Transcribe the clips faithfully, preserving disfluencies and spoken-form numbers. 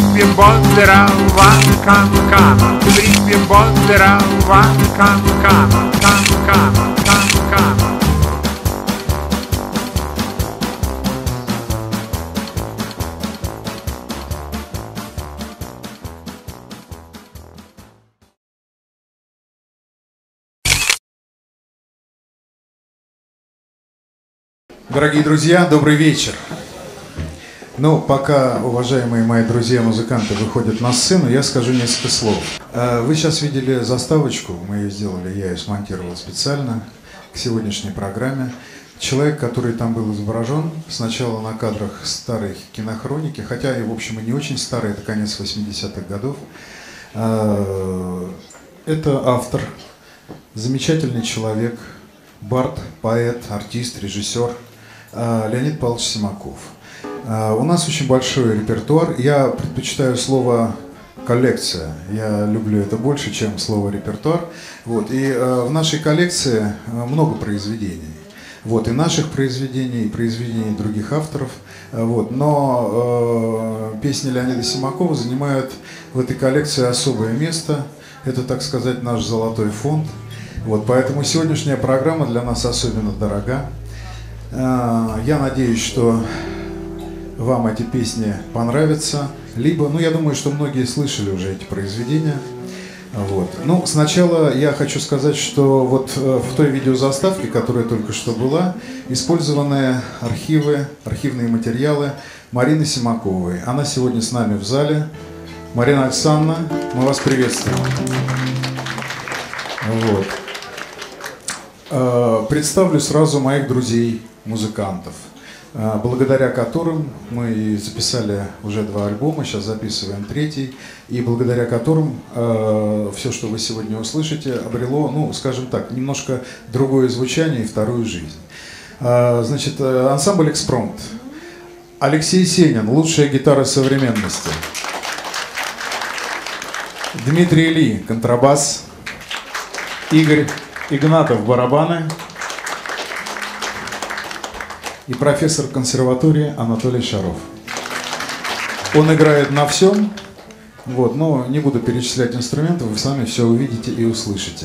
Гриппим Бондерова, кан-кана, Гриппим Бондерова, кан-кана, кан-кана, кан-кана. Дорогие друзья, добрый вечер. Ну, пока уважаемые мои друзья-музыканты выходят на сцену, я скажу несколько слов. Вы сейчас видели заставочку, мы ее сделали, я ее смонтировал специально к сегодняшней программе. Человек, который там был изображен, сначала на кадрах старой кинохроники, хотя и, в общем, и не очень старый, это конец восьмидесятых годов. Это автор, замечательный человек, бард, поэт, артист, режиссер Леонид Павлович Симаков. У нас очень большой репертуар. Я предпочитаю слово коллекция. Я люблю это больше, чем слово репертуар. Вот. И в нашей коллекции много произведений. Вот. И наших произведений, и произведений других авторов. Вот. Но э, песни Леонида Симакова занимают в этой коллекции особое место. Это, так сказать, наш золотой фонд. Вот. Поэтому сегодняшняя программа для нас особенно дорога. Я надеюсь, что вам эти песни понравятся. Либо, ну, я думаю, что многие слышали уже эти произведения. Вот. Ну, сначала я хочу сказать, что вот в той видеозаставке, которая только что была, использованы архивы, архивные материалы Марины Симаковой. Она сегодня с нами в зале. Марина Александровна, мы вас приветствуем. Вот. Представлю сразу моих друзей, музыкантов, благодаря которым мы записали уже два альбома, сейчас записываем третий, и благодаря которым э, все, что вы сегодня услышите, обрело, ну, скажем так, немножко другое звучание и вторую жизнь. Э, значит, ансамбль «Экспромт». Алексей Сенин, лучшая гитара современности. Дмитрий Ли, контрабас. Игорь Игнатов, барабаны. И профессор консерватории Анатолий Шаров. Он играет на всем, вот, но не буду перечислять инструменты, вы сами все увидите и услышите.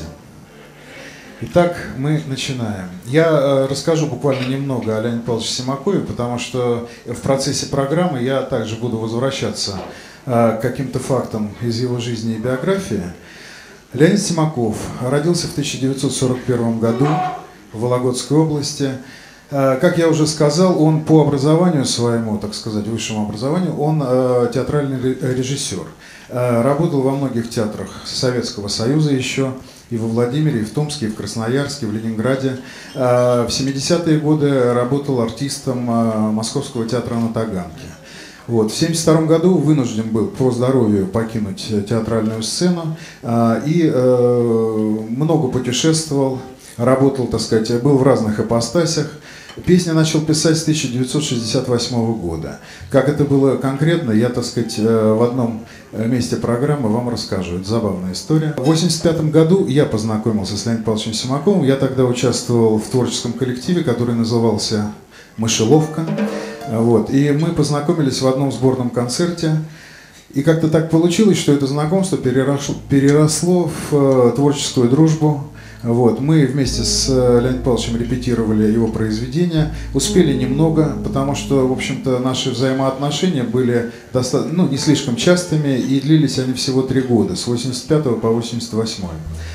Итак, мы начинаем. Я э, расскажу буквально немного о Леониде Павловиче Симакове, потому что в процессе программы я также буду возвращаться э, к каким-то фактам из его жизни и биографии. Леонид Симаков родился в тысяча девятьсот сорок первом году в Вологодской области. Как я уже сказал, он по образованию своему, так сказать, высшему образованию, он э, театральный режиссер. Э, работал во многих театрах Советского Союза еще, и во Владимире, и в Томске, и в Красноярске, и в Ленинграде. Э, в семидесятые годы работал артистом э, Московского театра на Таганке. Вот. В семьдесят втором году вынужден был по здоровью покинуть театральную сцену э, и э, много путешествовал, работал, так сказать, был в разных ипостасях. Песни начал писать с тысяча девятьсот шестьдесят восьмого года. Как это было конкретно, я, так сказать, в одном месте программы вам расскажу. Это забавная история. В восемьдесят пятом году я познакомился с Леонидом Павловичем Симаковым. Я тогда участвовал в творческом коллективе, который назывался «Мышеловка». Вот. И мы познакомились в одном сборном концерте. И как-то так получилось, что это знакомство переросло, переросло в творческую дружбу. Вот. Мы вместе с Леонидом Павловичем репетировали его произведения, успели немного, потому что, в общем-то, наши взаимоотношения были достаточно, ну, не слишком частыми, и длились они всего три года, с восемьдесят пятого по восемьдесят восьмой.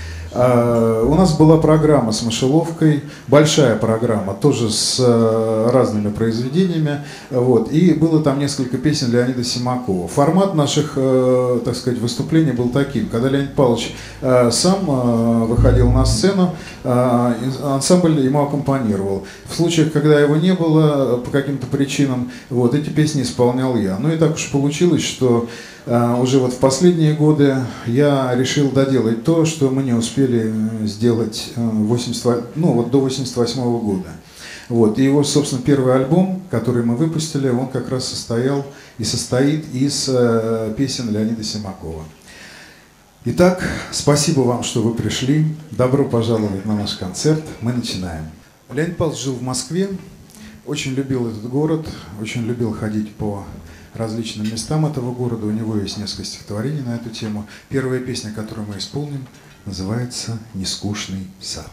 Uh, у нас была программа с мышеловкой, большая программа, тоже с uh, разными произведениями, вот, и было там несколько песен Леонида Симакова. Формат наших, uh, так сказать, выступлений был таким: когда Леонид Павлович uh, сам uh, выходил на сцену, uh, ансамбль ему аккомпанировал. В случаях, когда его не было по каким-то причинам, вот, эти песни исполнял я. Ну и так уж получилось, что Uh, уже вот в последние годы я решил доделать то, что мы не успели сделать uh, восемьдесят, ну, вот до восемьдесят восьмого года. Вот. И его, собственно, первый альбом, который мы выпустили, он как раз состоял и состоит из uh, песен Леонида Симакова. Итак, спасибо вам, что вы пришли. Добро пожаловать на наш концерт. Мы начинаем. Леонид Павлович жил в Москве, очень любил этот город, очень любил ходить по различным местам этого города. У него есть несколько стихотворений на эту тему. Первая песня, которую мы исполним, называется «Нескучный сад».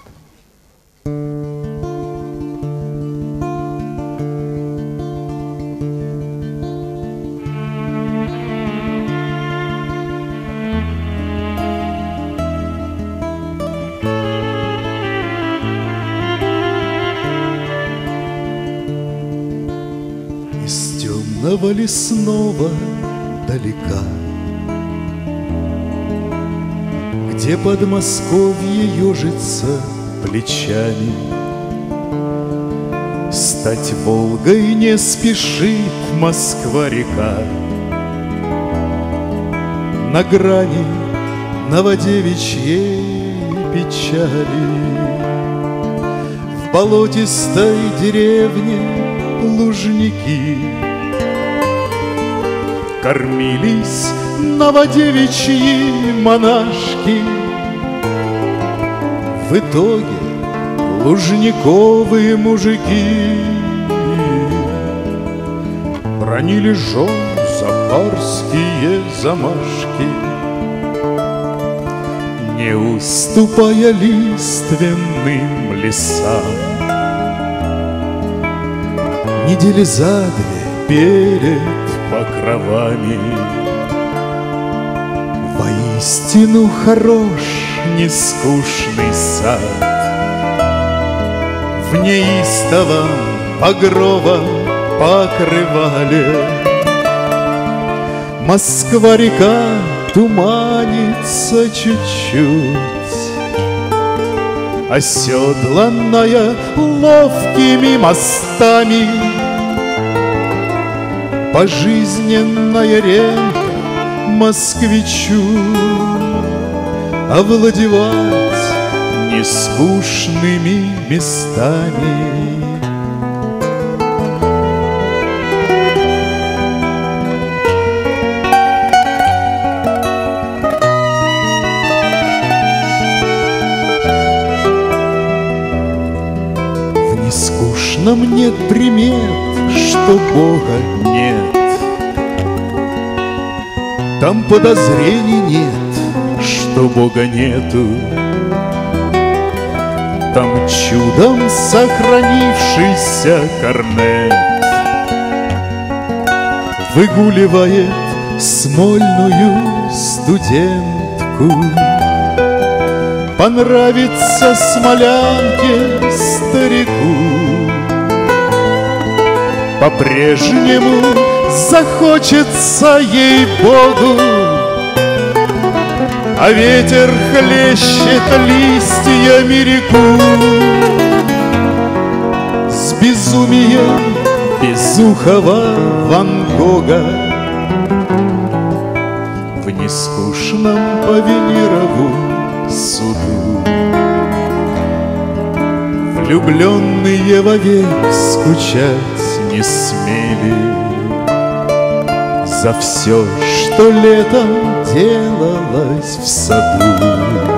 Лесного далека, где Подмосковье ежится плечами, стать Волгой не спешит Москва-река. На грани новодевичьей печали, в болотистой деревне Лужники кормились новодевичьи монашки. В итоге лужниковые мужики бранили жен за барские замашки, не уступая лиственным лесам. Недели за две перед покровами воистину хорош нескучный сад. В неистовом багровом покрывале Москва-река туманится чуть-чуть, оседланная ловкими мостами. Пожизненная рента москвичу овладевать нескучными местами. В нескучном нет примет, что Бога нет. Там подозрений нет, что Бога нету. Там чудом сохранившийся корнет выгуливает смольную студентку. Понравится смолянке старику, по-прежнему захочется ей-богу, а ветер хлещет листьями реку. С безумием безухого Ван Гога в нескучном по Венерову суду влюбленные вовек скучать не смели за все, что летом делалось в саду.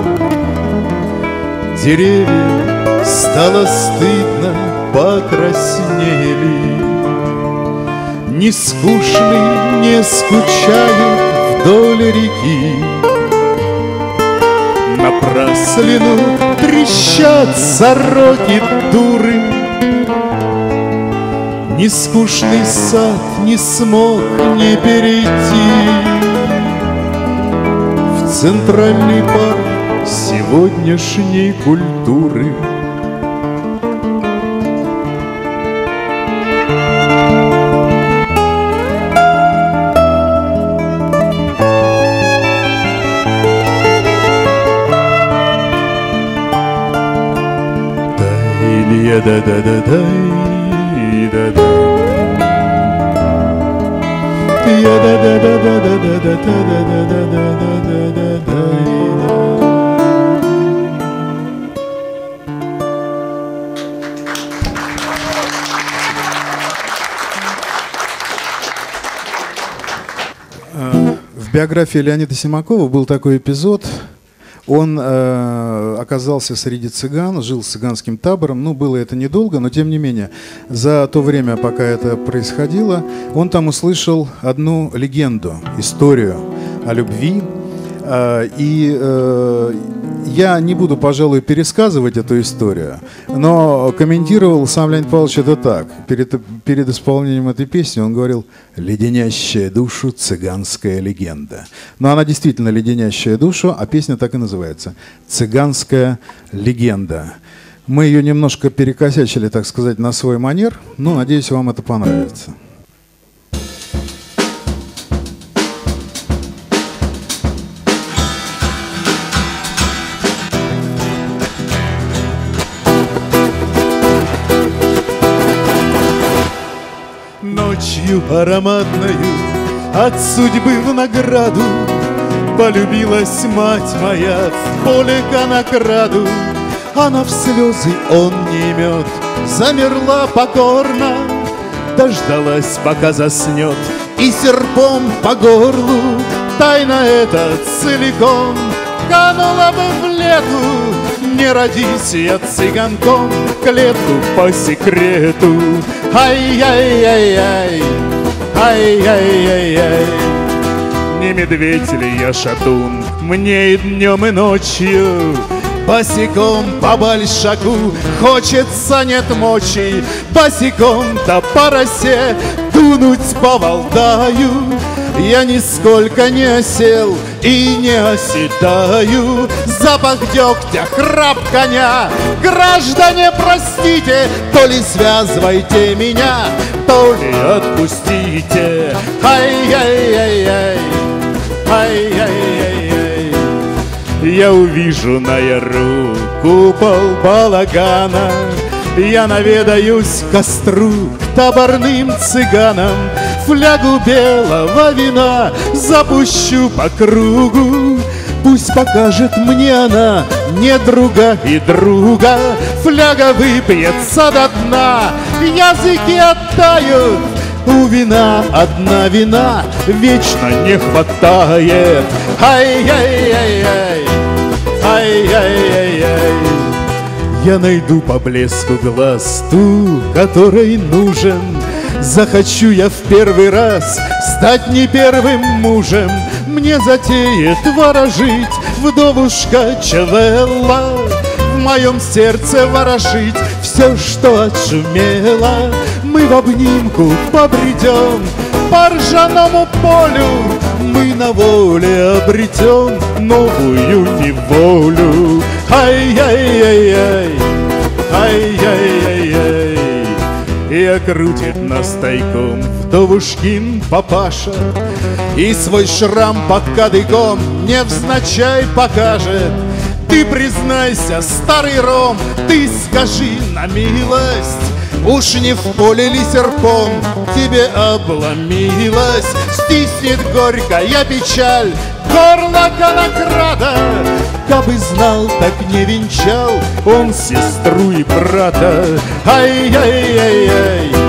Деревья стало стыдно, покраснели. Нескучный не скучает вдоль реки. Напраслину трещат сороки дуры. Нескучный сад не смог не перейти в центральный парк сегодняшней культуры. Да-да-да-да-да-да-да. В биографии Леонида Симакова был такой эпизод. Он э, оказался среди цыган, жил с цыганским табором. Ну, было это недолго, но тем не менее, за то время, пока это происходило, он там услышал одну легенду, историю о любви. Э, и э, я не буду, пожалуй, пересказывать эту историю, но комментировал сам Леонид Павлович это так. Перед, перед исполнением этой песни он говорил: «Леденящая душу цыганская легенда». Но она действительно леденящая душу, а песня так и называется «Цыганская легенда». Мы ее немножко перекосячили, так сказать, на свой манер, но надеюсь, вам это понравится. Ночью ароматною от судьбы в награду полюбилась мать моя в поле конокраду. Она в слезы, он не имет, замерла покорно, дождалась, пока заснет, и серпом по горлу тайна эта целиком канула бы в лету. Не родись я цыганком, клетку по секрету. Ай-яй-яй-яй, ай-яй-яй-яй. Не медведь ли я шатун, мне и днем, и ночью босиком по большаку хочется, нет мочи, босиком-то по росе дунуть по Валдаю. Я нисколько не осел и не оседаю. Запах дегтя, храп коня. Граждане, простите, то ли связывайте меня, то ли отпустите. Ай-яй-яй-яй, ай-яй-яй-яй. Я увижу на яру купол балагана, я наведаюсь к костру, к таборным цыганам, флягу белого вина запущу по кругу. Пусть покажет мне она недруга и друга. Фляга выпьется до дна, языки оттают. У вина одна вина вечно не хватает. Ай-яй-яй-яй, ай-яй-яй-яй. Я найду по блеску глаз ту, которой нужен. Захочу я в первый раз стать не первым мужем. Мне затеет ворожить вдовушка Чавелла, в моем сердце ворошить все, что отшумело. Мы в обнимку побредем по ржаному полю, мы на воле обретем новую неволю. Ай-яй-яй-яй, ай-яй-яй-яй. И окрутит нас тайком вдовушкин папаша, и свой шрам под кадыком невзначай покажет. Ты признайся, старый ром, ты скажи на милость, уж не в поле ли серпом тебе обломилась? Стиснет горькая печаль горло конокрада, кабы знал, так не венчал он сестру и брата. Ай-яй-яй-яй,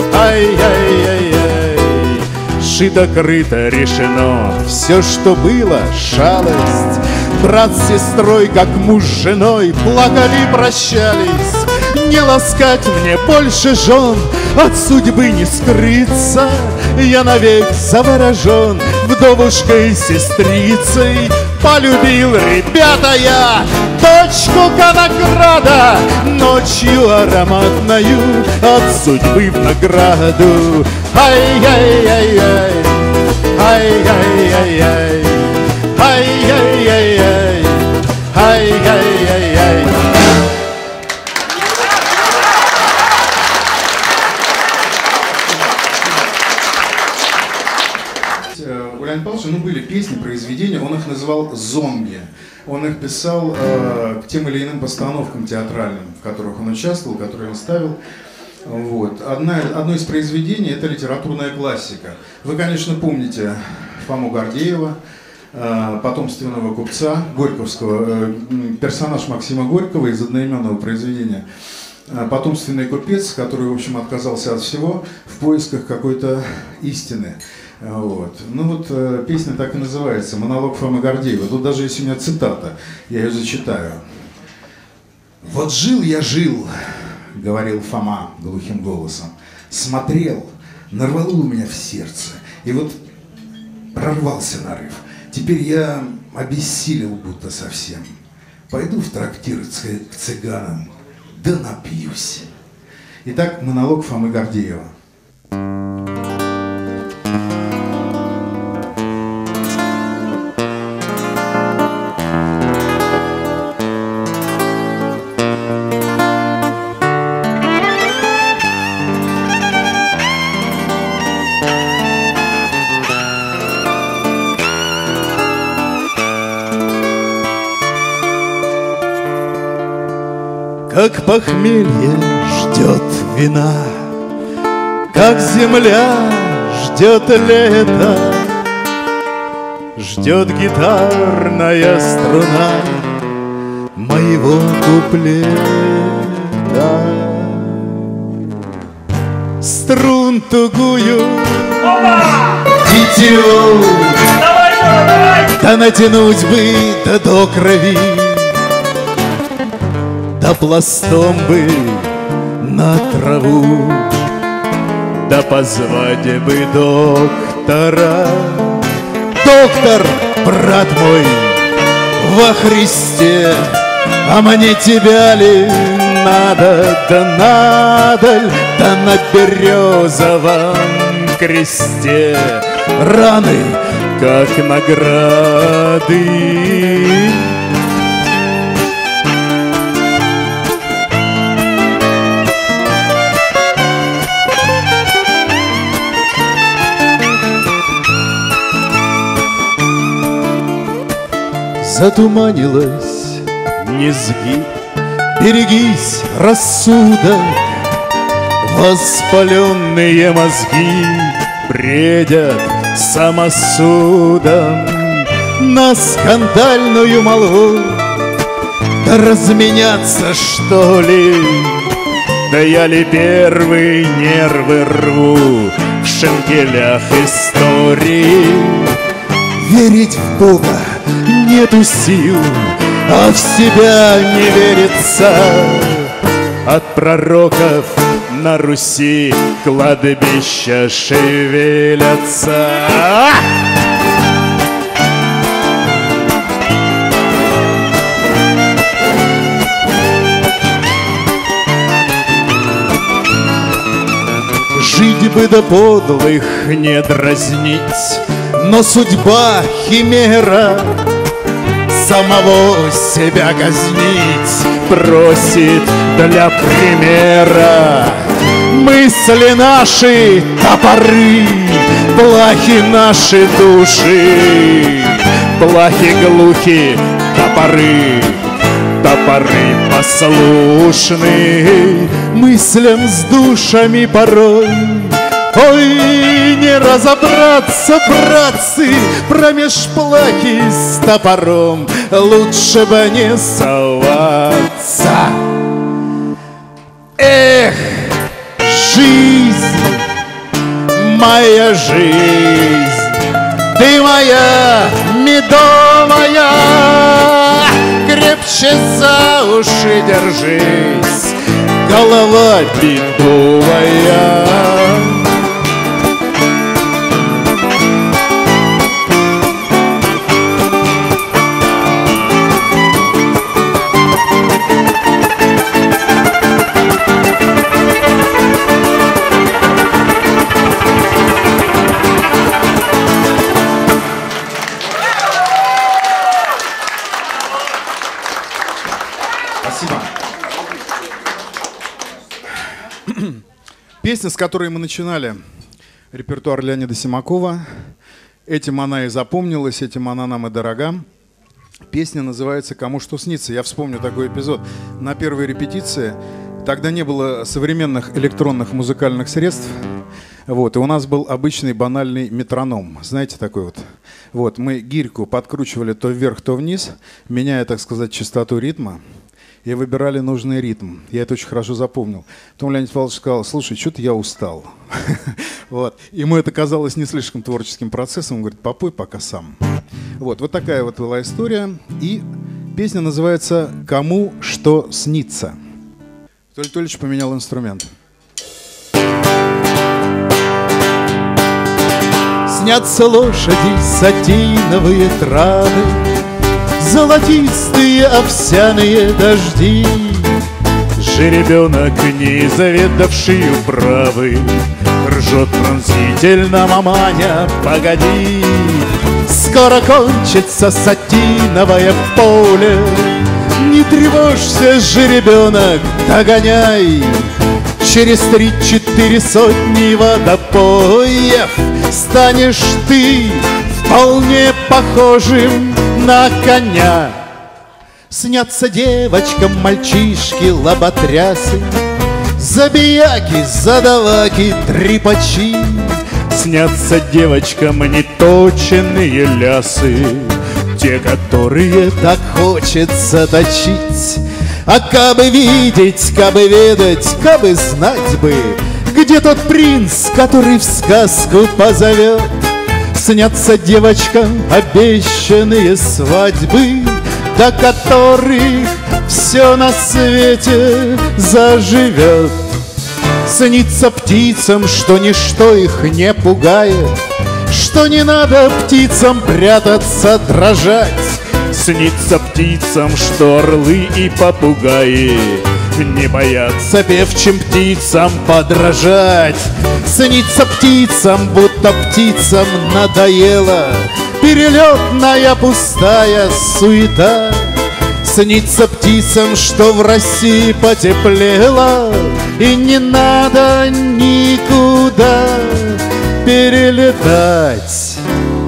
ай-яй-яй-яй. Шито-крыто решено, все, что было, шалость. Брат с сестрой, как муж с женой, плакали, прощались. Не ласкать мне больше жен, от судьбы не скрыться. Я навек заворожен вдовушкой-сестрицей. Полюбил, ребята, я дочку конокрада, ночью ароматною от судьбы в награду. Ай-яй-яй-яй, ай-яй-яй-яй, ай-яй-яй-яй, ай-яй-яй-яй. У Леонида Павловича, ну, были песни, произведения, он их называл «зомби». Он их писал э, к тем или иным постановкам театральным, в которых он участвовал, которые он ставил. Вот. Одна, одно из произведений – это литературная классика. Вы, конечно, помните Фому Гордеева, э, потомственного купца, горьковского, э, персонаж Максима Горького из одноименного произведения. Э, потомственный купец, который, в общем, отказался от всего в поисках какой-то истины. Вот. Ну вот э, песня так и называется «Монолог Фомы Гордеева». Тут даже есть у меня цитата, я ее зачитаю. «Вот жил я, жил, — говорил Фома глухим голосом, — смотрел, нарвало у меня в сердце, и вот прорвался нарыв. Теперь я обессилел будто совсем. Пойду в трактир к цыганам, да напьюсь». Итак, монолог Фомы Гордеева. Как похмелье ждет вина, как земля ждет лето, ждет гитарная струна моего куплета. Струн тугую тетиву, да натянуть бы да до крови, да пластом бы на траву, да позвать бы доктора. Доктор, брат мой, во Христе, а мне тебя ли надо, да надо ль, да на березовом кресте раны, как награды. Затуманилась низги, берегись, рассудок, воспаленные мозги бредят самосудом на скандальную молву. Да разменяться, что ли? Да я ли первый нервы рву в шенкелях истории? Верить в Бога нету сил, а в себя не верится. От пророков на Руси кладбища шевелятся. Жить бы до подлых не дразнить, но судьба химера, самого себя казнить просит для примера. Мысли наши топоры, плахи наши души, плахи глухи, топоры, топоры послушны мыслям с душами порой. Ой, не разобраться, братцы, промеж плахи с топором, лучше бы не соваться. Эх, жизнь, моя жизнь, ты моя медовая, крепче за уши держись, голова бедовая. Песня, с которой мы начинали репертуар Леонида Симакова. Этим она и запомнилась, этим она нам и дорога. Песня называется «Кому что снится». Я вспомню такой эпизод. На первой репетиции тогда не было современных электронных музыкальных средств. Вот, и у нас был обычный банальный метроном. Знаете, такой вот. Вот, мы гирьку подкручивали то вверх, то вниз, меняя, так сказать, частоту ритма. И выбирали нужный ритм. Я это очень хорошо запомнил. Потом Леонид Павлович сказал: слушай, что-то я устал. Вот. Ему это казалось не слишком творческим процессом. Он говорит, попой пока сам. Вот, вот такая вот была история. И песня называется «Кому что снится». Толь Толич поменял инструмент. Снятся лошади, сатиновые травы, золотистые овсяные дожди. Жеребенок, не заведавший управы, ржет пронзительно: маманя, погоди, скоро кончится сатиновое поле. Не тревожься, жеребенок, догоняй, через три-четыре сотни водопоев станешь ты вполне похожим на коня. Снятся девочкам мальчишки лоботрясы, забияки, задаваки, трепачи. Снятся девочкам неточенные лясы, те, которые так хочется точить. А кабы видеть, кабы ведать, кабы знать бы, где тот принц, который в сказку позовет. Снятся девочкам обещанные свадьбы, до которых все на свете заживет. Снится птицам, что ничто их не пугает, что не надо птицам прятаться, дрожать. Снится птицам, что орлы и попугаи не боятся певчим птицам подражать. Снится птицам, будто птицам надоело перелетная пустая суета. Снится птицам, что в России потеплело и не надо никуда перелетать.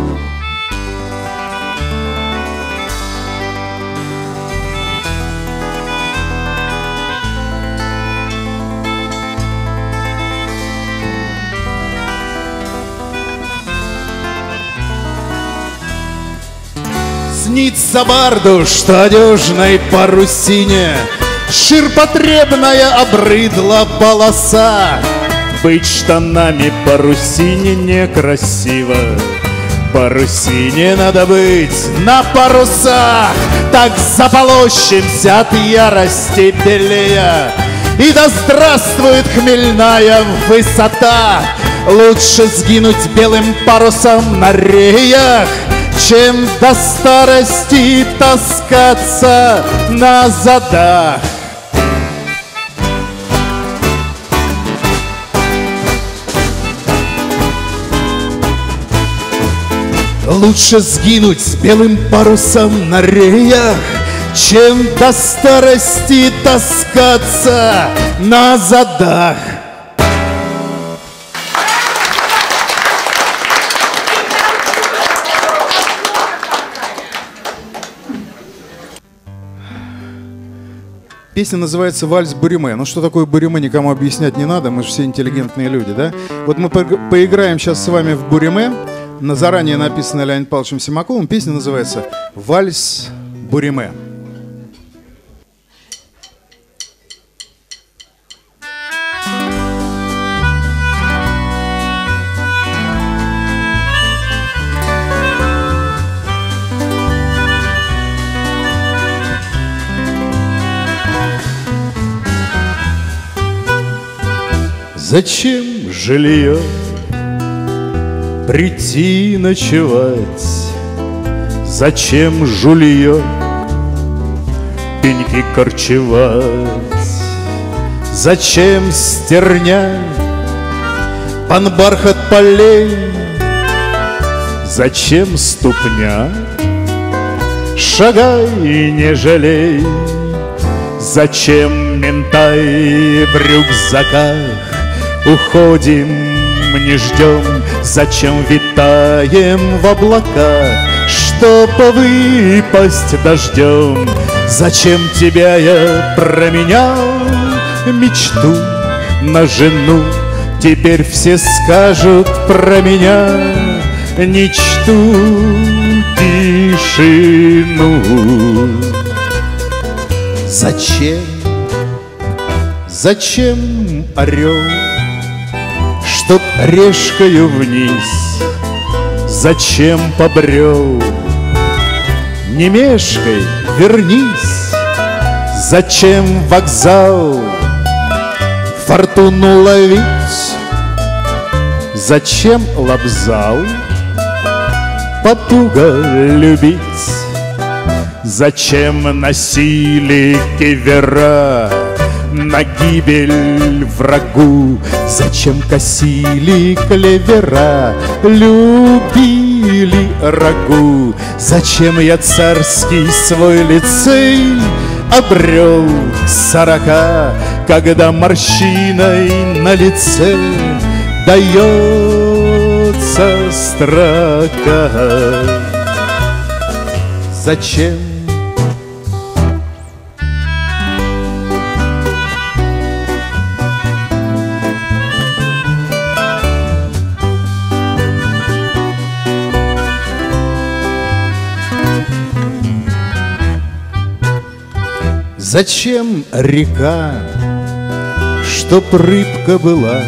Снится барду, что одежной парусине ширпотребная обрыдла полоса. Быть штанами парусине некрасиво, парусине надо быть на парусах. Так заполощимся от ярости белея, и да здравствует хмельная высота. Лучше сгинуть белым парусом на реях, чем до старости таскаться на задах. Лучше сгинуть с белым парусом на реях, чем до старости таскаться на задах. Песня называется «Вальс Буриме». Ну, что такое Буриме, никому объяснять не надо, мы же все интеллигентные люди, да? Вот мы по поиграем сейчас с вами в Буриме, на заранее написанной Леонидом Павловичем Симаковым. Песня называется «Вальс Буриме». Зачем жилье прийти ночевать? Зачем жулье пеньки корчевать? Зачем стерня пан бархат полей? Зачем ступня? Шагай и не жалей. Зачем ментай в рюкзаках? Уходим, не ждем, зачем витаем в облаках, чтоб выпасть дождем? Зачем тебя я променял мечту на жену? Теперь все скажут про меня мечту, тишину. Зачем, зачем орел, Чтоб решкою вниз, зачем побрел? Не мешкай, вернись, зачем вокзал? Фортуну ловить, зачем лобзал? Потуга любить, зачем носили кивера на гибель врагу? Зачем косили клевера, любили рагу? Зачем я царский свой лицей обрел к сорока, когда морщиной на лице дается строка? Зачем? Зачем река, чтоб рыбка была?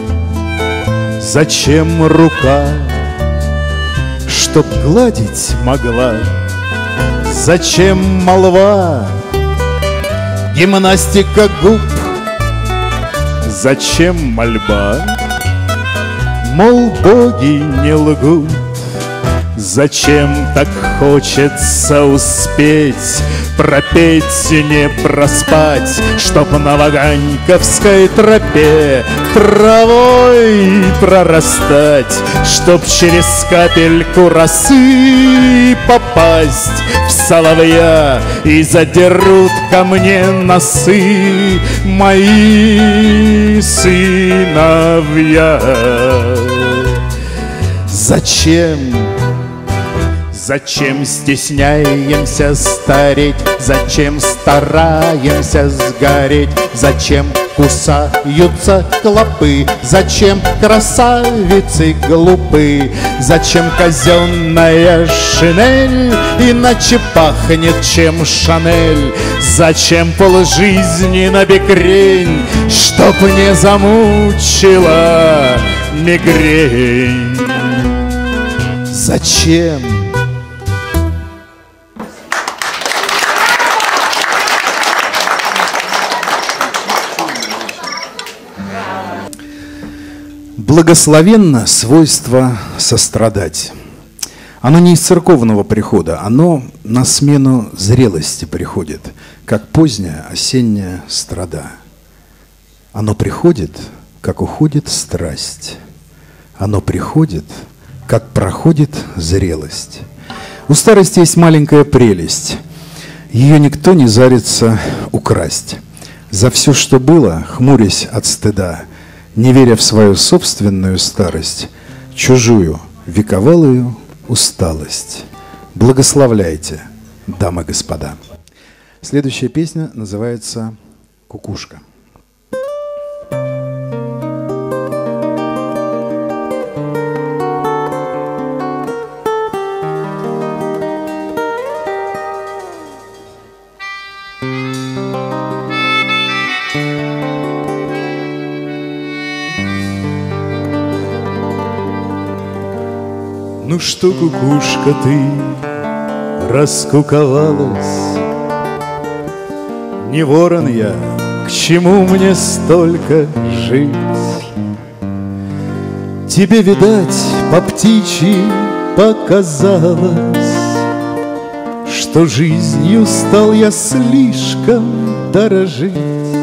Зачем рука, чтоб гладить могла? Зачем молва, гимнастика губ? Зачем мольба, мол, боги не лгут? Зачем так хочется успеть, пропеть и не проспать, чтоб на Ваганьковской тропе травой прорастать, чтоб через капельку росы попасть в соловья, и задерут ко мне носы мои сыновья. Зачем? Зачем стесняемся стареть? Зачем стараемся сгореть? Зачем кусаются клопы? Зачем красавицы глупы? Зачем казенная шинель иначе пахнет, чем Шанель? Зачем полжизни на бекрень, чтоб не замучила мигрень? Зачем? Благословенно свойство сострадать. Оно не из церковного прихода, оно на смену зрелости приходит, как поздняя осенняя страда. Оно приходит, как уходит страсть. Оно приходит, как проходит зрелость. У старости есть маленькая прелесть. Ее никто не зарится украсть. За все, что было, хмурясь от стыда, не веря в свою собственную старость, чужую, вековалую усталость. Благословляйте, дамы и господа. Следующая песня называется «Кукушка». Ну что, кукушка, ты раскуковалась? Не ворон я, к чему мне столько жить? Тебе, видать, по птичьи показалось, что жизнью стал я слишком дорожить,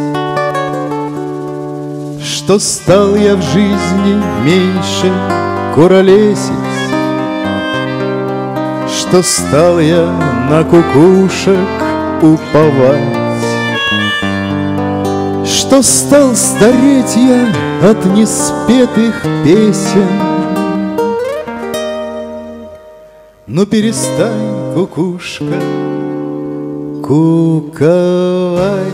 что стал я в жизни меньше куролесить, что стал я на кукушек уповать, что стал стареть я от неспетых песен. Ну перестань, кукушка, куковать.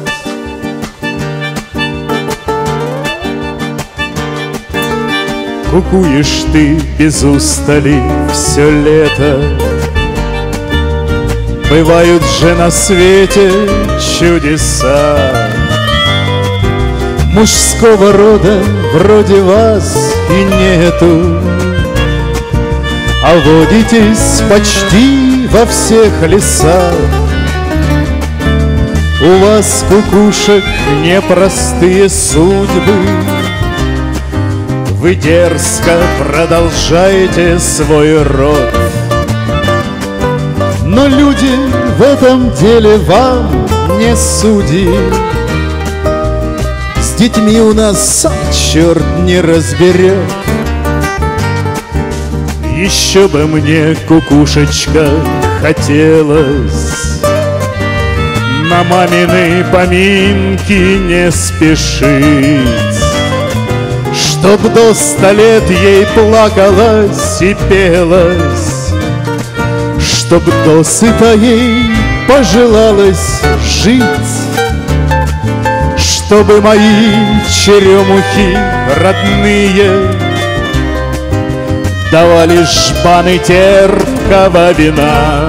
Кукуешь ты без устали все лето. Бывают же на свете чудеса мужского рода вроде вас. и нету. А водитесь почти во всех лесах. У вас, кукушек, непростые судьбы. Вы дерзко продолжаете свой род. Но люди в этом деле вам не судьи. С детьми у нас сам черт не разберет. Еще бы мне, кукушечка, хотелось на мамины поминки не спешить, чтоб до ста лет ей плакалось и пелось, чтоб досыта ей пожелалось жить, чтобы мои черемухи родные давали жбаны терпкого вина,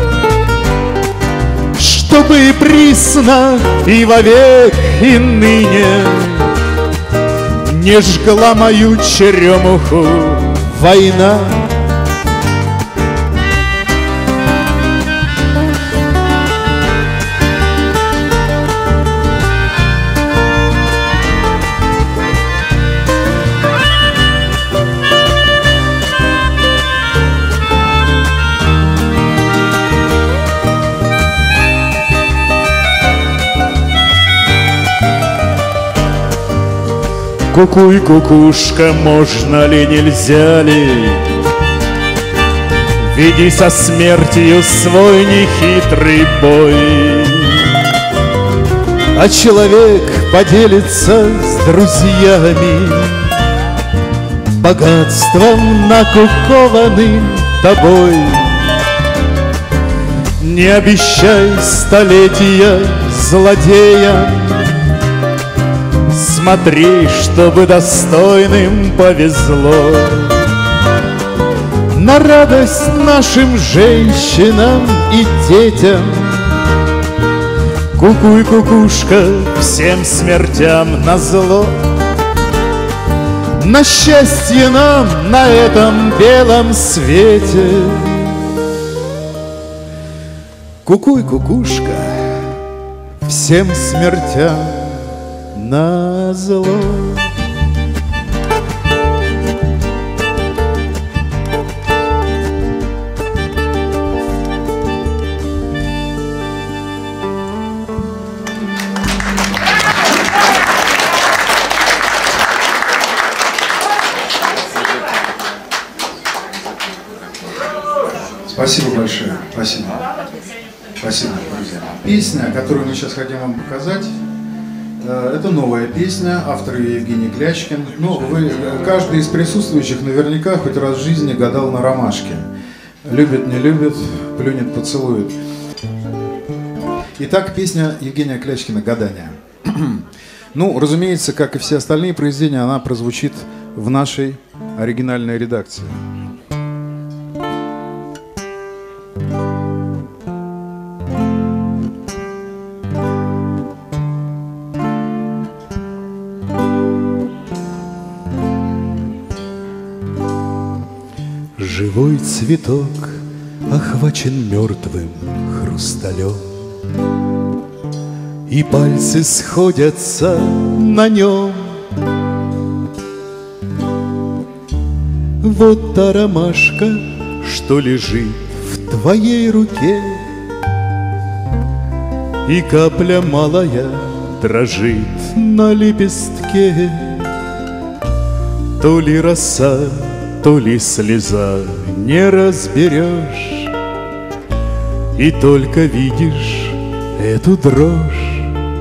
чтобы и присно, и вовек, и ныне не жгла мою черемуху война. Кукуй, кукушка, можно ли, нельзя ли? Веди со смертью свой нехитрый бой. А человек поделится с друзьями богатством, накукованным тобой. Не обещай столетия злодеям, смотри, чтобы достойным повезло. На радость нашим женщинам и детям. Кукуй, кукушка, всем смертям назло. На счастье нам на этом белом свете. Кукуй, кукушка, всем смертям назло. Спасибо большое. Спасибо. Спасибо, друзья. Песня, которую мы сейчас хотим вам показать, это новая песня, автор ее Евгений Клячкин. Ну, вы, каждый из присутствующих наверняка хоть раз в жизни гадал на ромашке. Любит, не любит, плюнет, поцелует. Итак, песня Евгения Клячкина «Гадание». Ну, разумеется, как и все остальные произведения, она прозвучит в нашей оригинальной редакции. Живой цветок охвачен мертвым хрусталем, и пальцы сходятся на нем. Вот та ромашка, что лежит в твоей руке, и капля малая дрожит на лепестке. То ли роса, то ли слеза, не разберешь, и только видишь эту дрожь.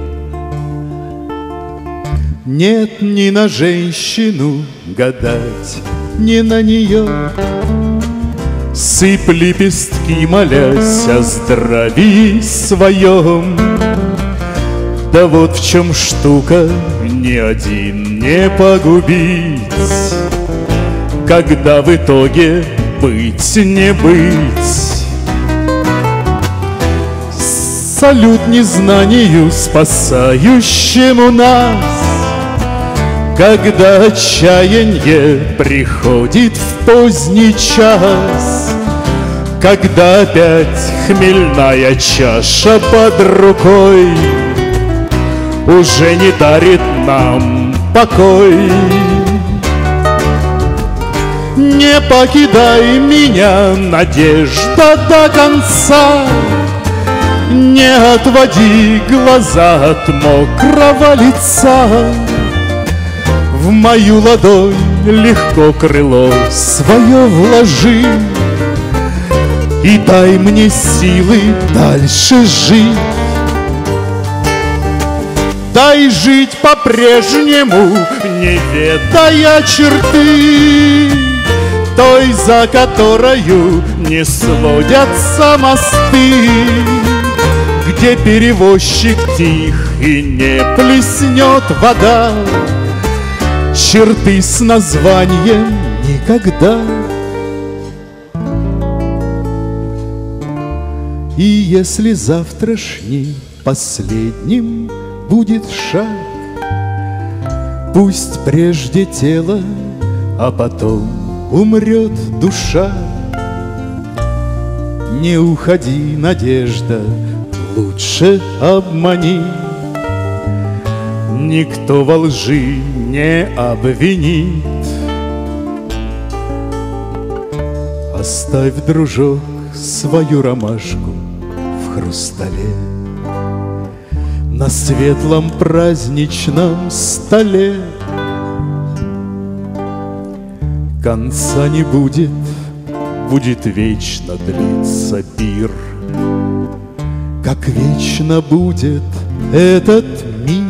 Нет ни на женщину гадать, ни на нее. Сыпь лепестки, молясь о здравии своем. Да вот в чем штука, ни один не погубить, когда в итоге быть не быть. Салют незнанию, спасающему нас, когда отчаяние приходит в поздний час, когда опять хмельная чаша под рукой уже не дарит нам покой. Не покидай меня, надежда, до конца, не отводи глаза от мокрого лица. В мою ладонь легко крыло свое вложи и дай мне силы дальше жить. Дай жить по-прежнему, не ведая черты той, за которою не сводятся мосты, где перевозчик тих и не плеснет вода черты с названием «Никогда». И если завтрашний последним будет шаг, пусть прежде тело, а потом умрет душа. Не уходи, надежда, лучше обмани, никто во лжи не обвинит. Оставь, дружок, свою ромашку в хрустале на светлом праздничном столе. Конца не будет, будет вечно длиться пир, как вечно будет этот мир.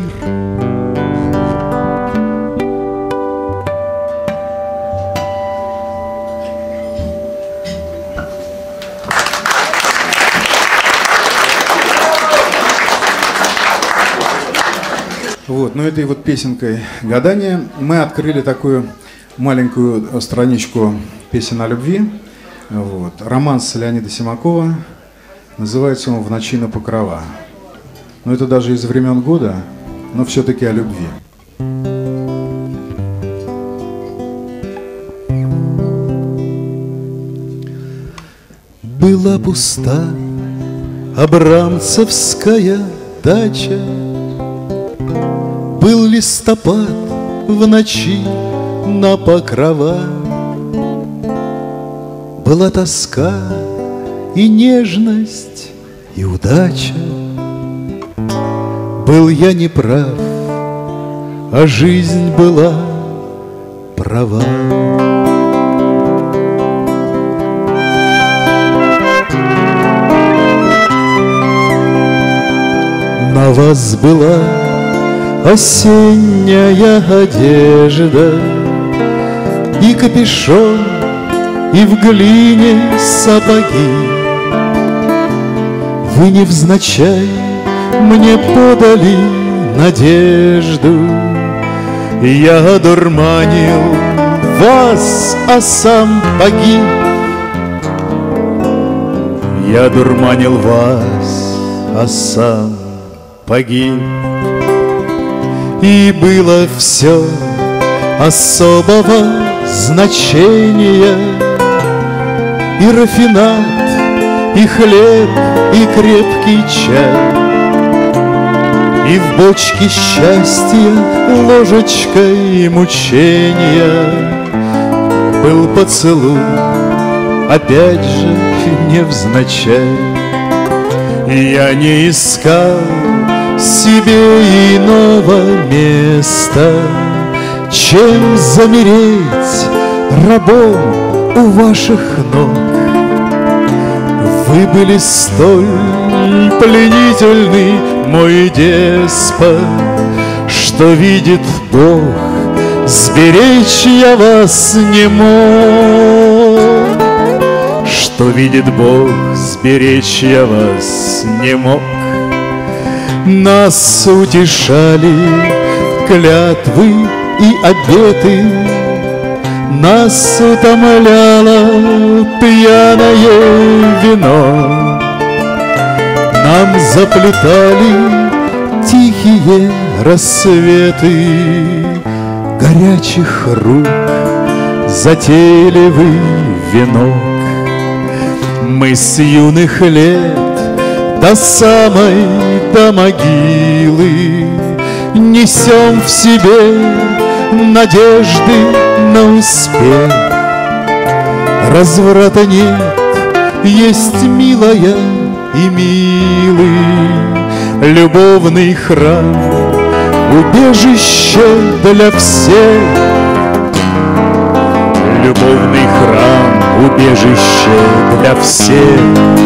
Вот, ну этой вот песенкой «Гадание» мы открыли такую маленькую страничку песен о любви. Вот. Романс Леонида Симакова. Называется он «В ночи на покрова». Но это даже из времен года, но все-таки о любви. Была пуста абрамцевская дача, был листопад в ночи на покрова, была тоска и нежность и удача. Был я не прав, а жизнь была права. На вас была осенняя одежда и капюшон, и в глине сапоги. Вы невзначай мне подали надежду, я одурманил вас, а сам погиб. Я одурманил вас, а сам погиб. И было все особого значения, и рафинад, и хлеб, и крепкий чай, и в бочке счастья ложечкой мучения был поцелуй, опять же невзначай. Я не искал себе иного места, чем замереть рабом у ваших ног. Вы были столь пленительны, мой деспот, что видит Бог, сберечь я вас не мог. Что видит Бог, сберечь я вас не мог. Нас утешали клятвы и обеты, нас утомляло пьяное вино. Нам заплетали тихие рассветы горячих рук затейливый венок. Мы с юных лет до самой, до могилы несем в себе надежды на успех. Разврата нет, есть милая и милый любовный храм, убежище для всех. Любовный храм, убежище для всех.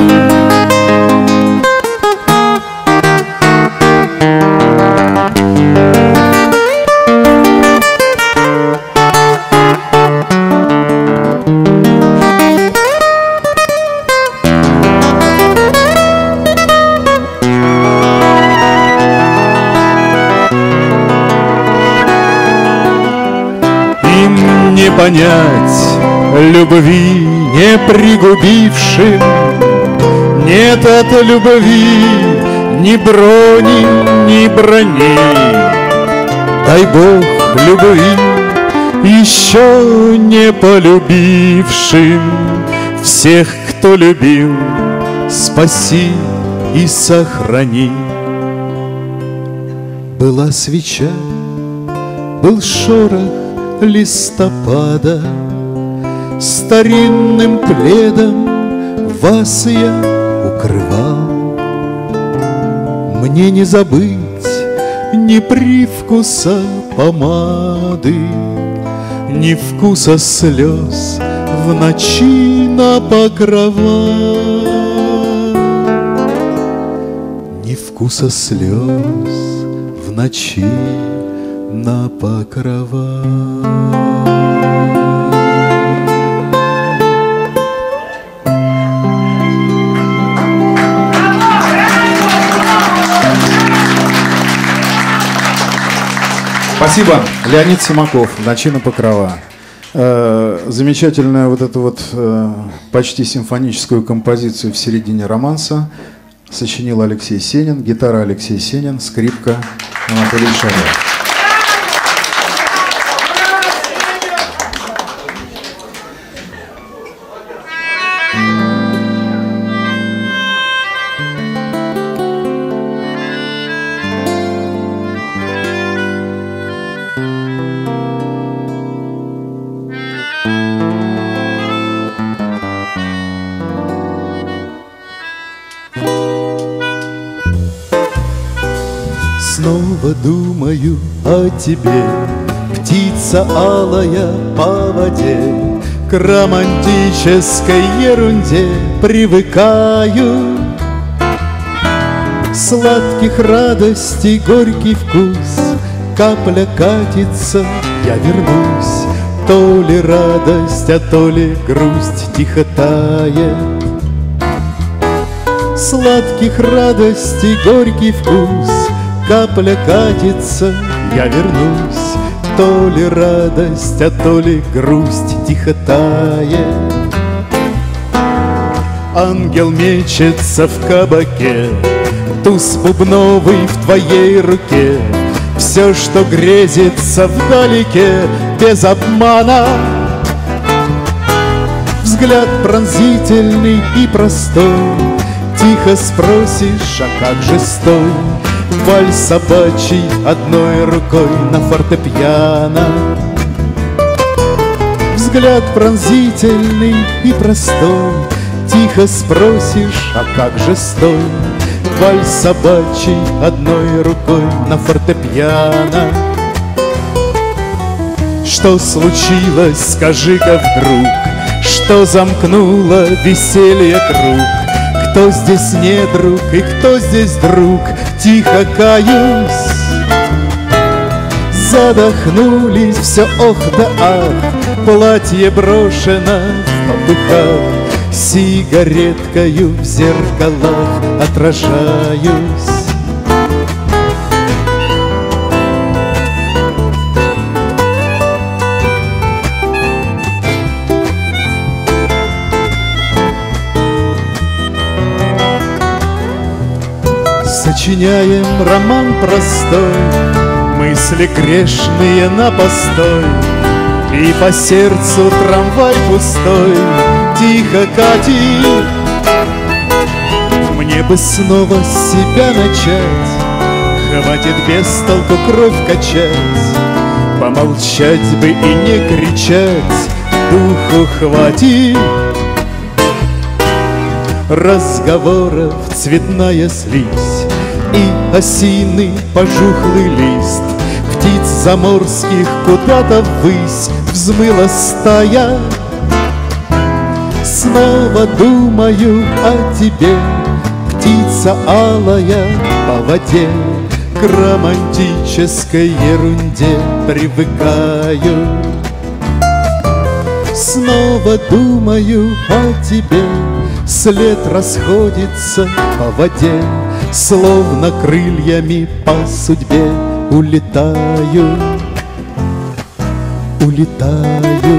Не понять любви не пригубившим, нет от любви ни брони, ни брони. Дай Бог любви еще не полюбившим, всех, кто любил, спаси и сохрани. Была свеча, был шорох листопада, старинным пледом вас я укрывал. Мне не забыть ни привкуса помады, ни вкуса слез в ночи на покрова, ни вкуса слез в ночи на покрова. Спасибо. Леонид Симаков, «Ночи на покрова». Э, замечательную вот эту вот э, почти симфоническую композицию в середине романса сочинил Алексей Сенин, гитара Алексей Сенин, скрипка Анатолий Шаров. Снова думаю о тебе, птица алая по воде, к романтической ерунде привыкаю. Сладких радостей горький вкус, капля катится, я вернусь. То ли радость, а то ли грусть тихо тает. Сладких радостей горький вкус, капля катится, я вернусь. То ли радость, а то ли грусть тихо тает. Ангел мечется в кабаке, туз бубновый в твоей руке. Все, что грезится вдалеке, без обмана. Взгляд пронзительный и простой, тихо спросишь, а как же стой? Вальс собачий одной рукой на фортепиано. Взгляд пронзительный и простой, тихо спросишь, а как же стой? Вальс собачий одной рукой на фортепиано. Что случилось, скажи-ка вдруг, что замкнуло веселье круг? Кто здесь не друг и кто здесь друг? Тихо каюсь. Задохнулись все ох да ах, платье брошено в попыхах, сигареткою в зеркалах отражаюсь. Сочиняем роман простой, мы мысли грешные на постой, и по сердцу трамвай пустой тихо катит. Мне бы снова себя начать, хватит без толку кровь качать, помолчать бы и не кричать, духу хватит. Разговоров цветная слизь и осиный пожухлый лист, птиц заморских куда-то ввысь взмыла стая. Снова думаю о тебе, птица алая по воде, к романтической ерунде привыкаю. Снова думаю о тебе, след расходится по воде, словно крыльями по судьбе улетаю, улетаю,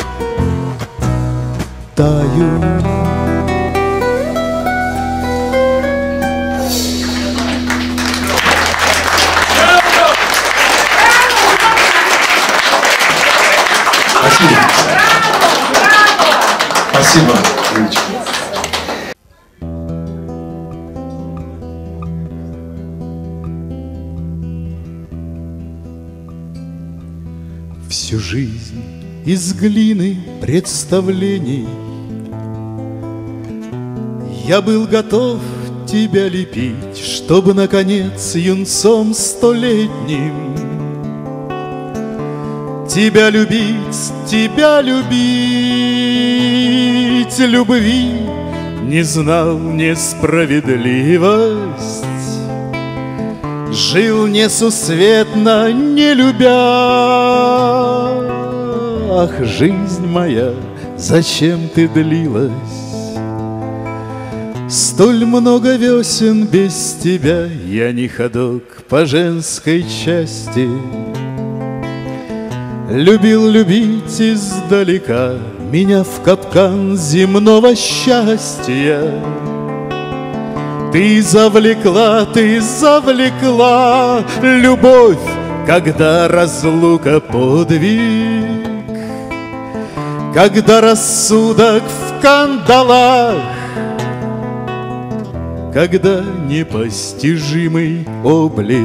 таю. Спасибо. Спасибо, Юлечка. Всю жизнь из глины представлений я был готов тебя лепить, чтобы, наконец, юнцом столетним тебя любить, тебя любить. Любви не знал несправедливость, жил несусветно, не любя. Ах, жизнь моя, зачем ты длилась? Столь много весен без тебя, я не ходок по женской части. Любил любить издалека, меня в капкан земного счастья. Ты завлекла, ты завлекла, любовь, когда разлука подвиг, когда рассудок в кандалах, когда непостижимый облик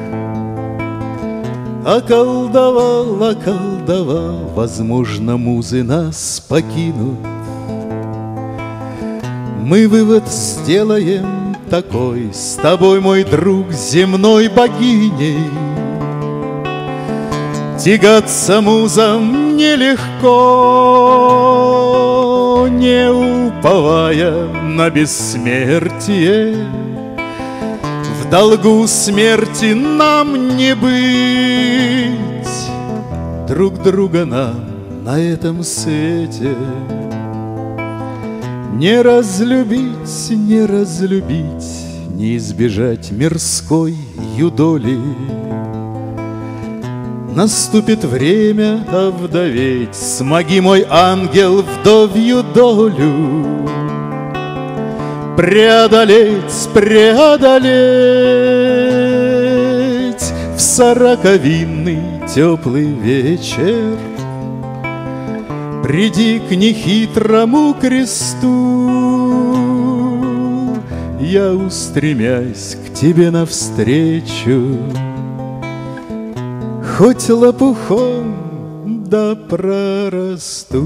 околдовал, околдовал, возможно, музы нас покинут. Мы вывод сделаем такой: с тобой, мой друг, земной богиней тягаться музам нелегко, не уповая на бессмертие. В долгу смерти нам не быть, друг друга нам на этом свете не разлюбить, не разлюбить, не избежать мирской юдоли. Наступит время овдоветь, смоги, мой ангел, вдовью долю преодолеть, преодолеть в сороковинный теплый вечер. Приди к нехитрому кресту, я, устремясь к тебе навстречу, хоть лопухом да прорасту.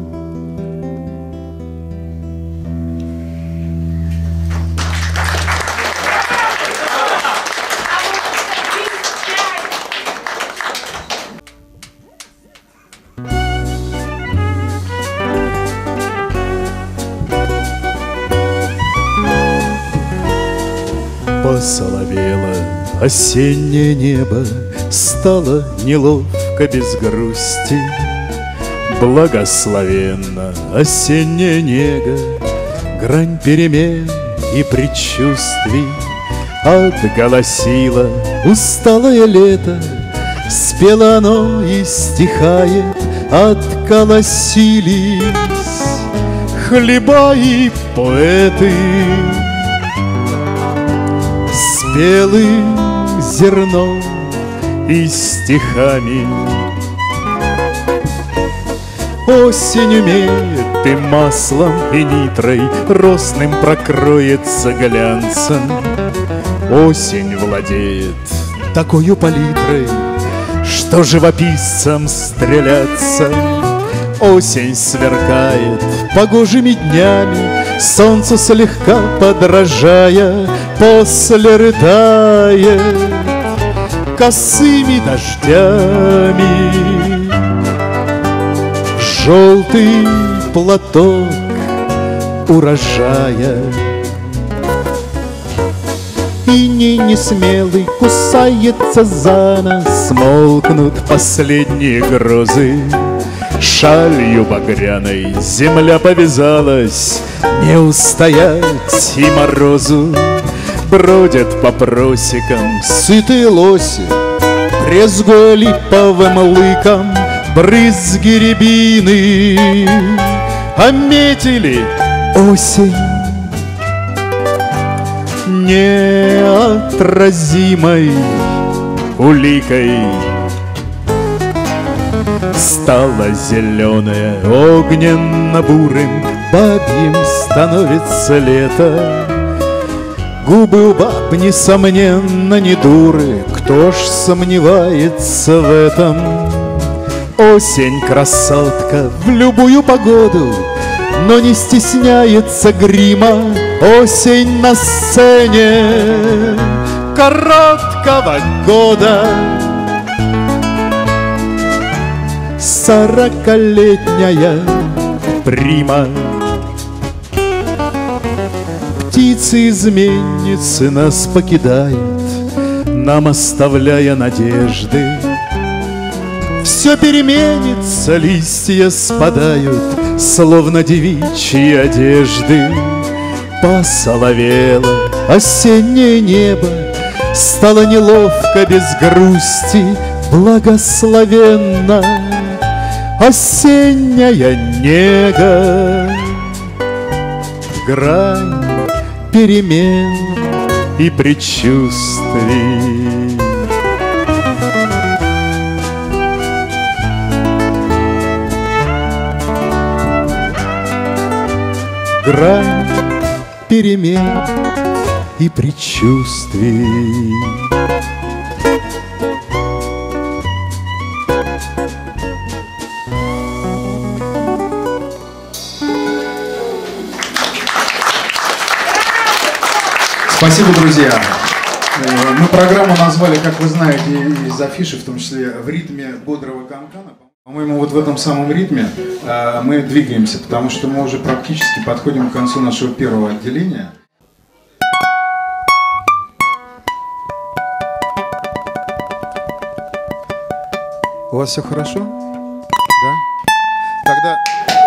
Посоловело осеннее небо, стало неловко без грусти. Благословенна осенняя нега, грань перемен и предчувствий. Отголосило усталое лето, спело оно и стихает. Отколосились хлеба и поэты, спелым зерном и стихами. Осень умеет и маслом, и нитрой росным прокроется глянцем. Осень владеет такою палитрой, что живописцам стреляться. Осень сверкает погожими днями, солнцу слегка подражая, после рыдает косыми дождями. Желтый платок урожая, и не несмелый кусается за нос, смолкнут последние грозы. Шалью багряной земля повязалась, не устоять и морозу. Бродят по просекам сытые лоси, брезгуя липовым лыком. Брызги рябины ометили осень неотразимой уликой. Стало зеленое огненно-бурым, бабьим становится лето. Губы у баб, несомненно, не дуры, кто ж сомневается в этом? Осень красотка в любую погоду, но не стесняется грима. Осень на сцене короткого года, сорокалетняя прима. Птицы-изменницы нас покидают, нам оставляя надежды. Все переменится, листья спадают, словно девичьи одежды. Посоловело осеннее небо, стало неловко без грусти. Благословенна осенняя нега, грань перемен и предчувствий. Грань перемен и предчувствий. Спасибо, друзья. Мы программу назвали, как вы знаете, из афиши, в том числе в ритме бодрого канкана. По-моему, вот в этом самом ритме э, мы двигаемся, потому что мы уже практически подходим к концу нашего первого отделения. У вас все хорошо? Да? Тогда...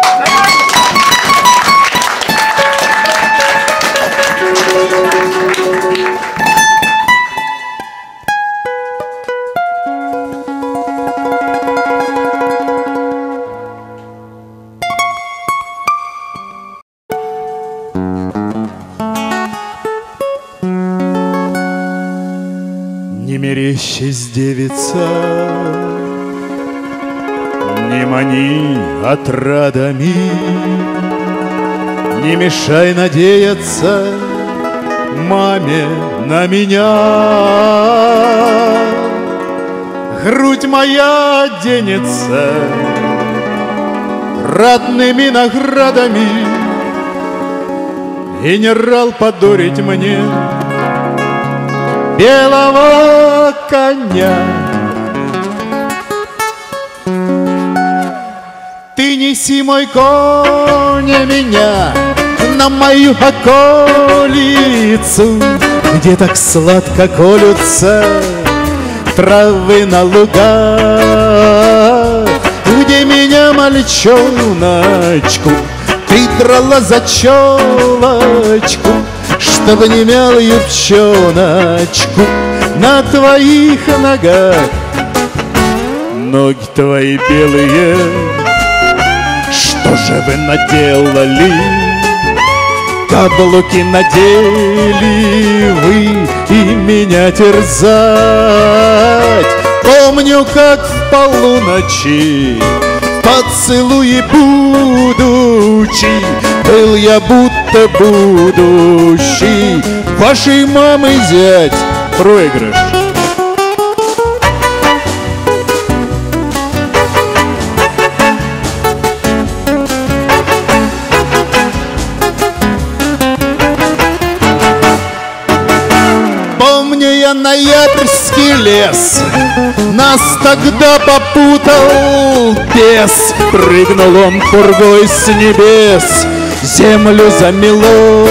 Не мерещись, девица, не мани отрадами, не мешай надеяться маме на меня. Грудь моя оденется родными наградами, и не рал подорить мне белого коня. Ты неси, мой коня, меня на мою околицу, где так сладко колются травы на лугах, где меня, мальчоночку, ты драла за челочку, чтобы не мял юбчоночку на твоих ногах. Ноги твои белые, что же вы наделали? Каблуки надели вы и меня терзать Помню, как в полуночи поцелуи будучи, был я будто будущий вашей мамы зять. Проигрыш. Помню я ноябрьский лес, нас тогда попутал бес. Прыгнул он пургой с небес, землю замело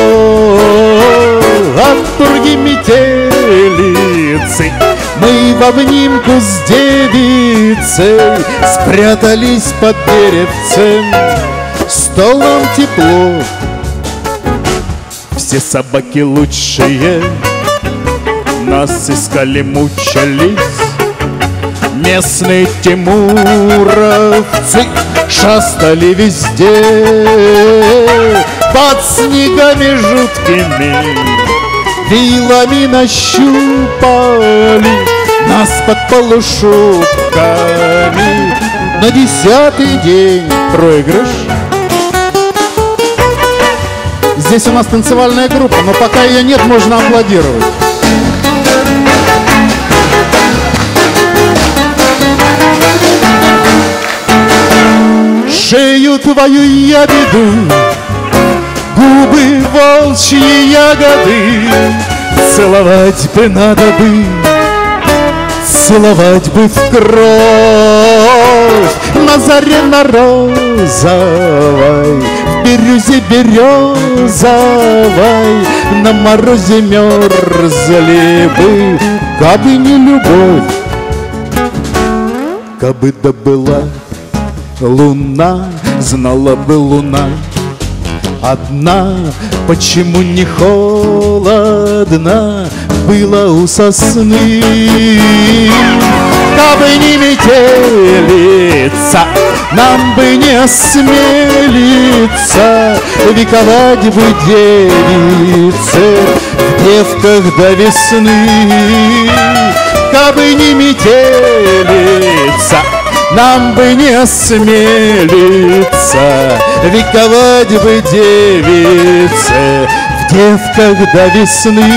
от пурги метелицы. Мы в обнимку с девицей спрятались под деревцем, столом тепло. Все собаки лучшие нас искали, мучались. Местные тимуровцы шастали везде, под снегами жуткими вилами нащупали нас под полушубками. На десятый день проигрыш. Здесь у нас танцевальная группа, но пока ее нет, можно аплодировать. Шею твою я веду, губы волчьи ягоды, целовать бы надо бы, целовать бы в кровь. На заре на розовой, в бирюзе березовой, на морозе мерзли бы, кабы не любовь, кабы да была луна, знала бы луна одна, почему не холодно было у сосны. Кабы не метелица, нам бы не осмелиться вековать бы девице в девках до весны. Кабы не метелица, нам бы не осмелиться вековать бы девице в девках до весны.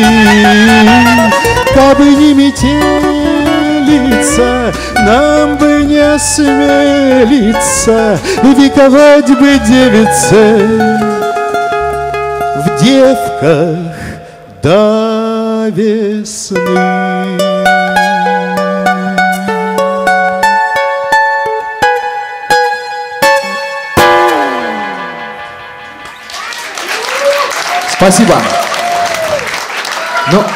Кабы не метелица, нам бы не осмелиться вековать бы девице в девках до весны. Спасибо. Ну,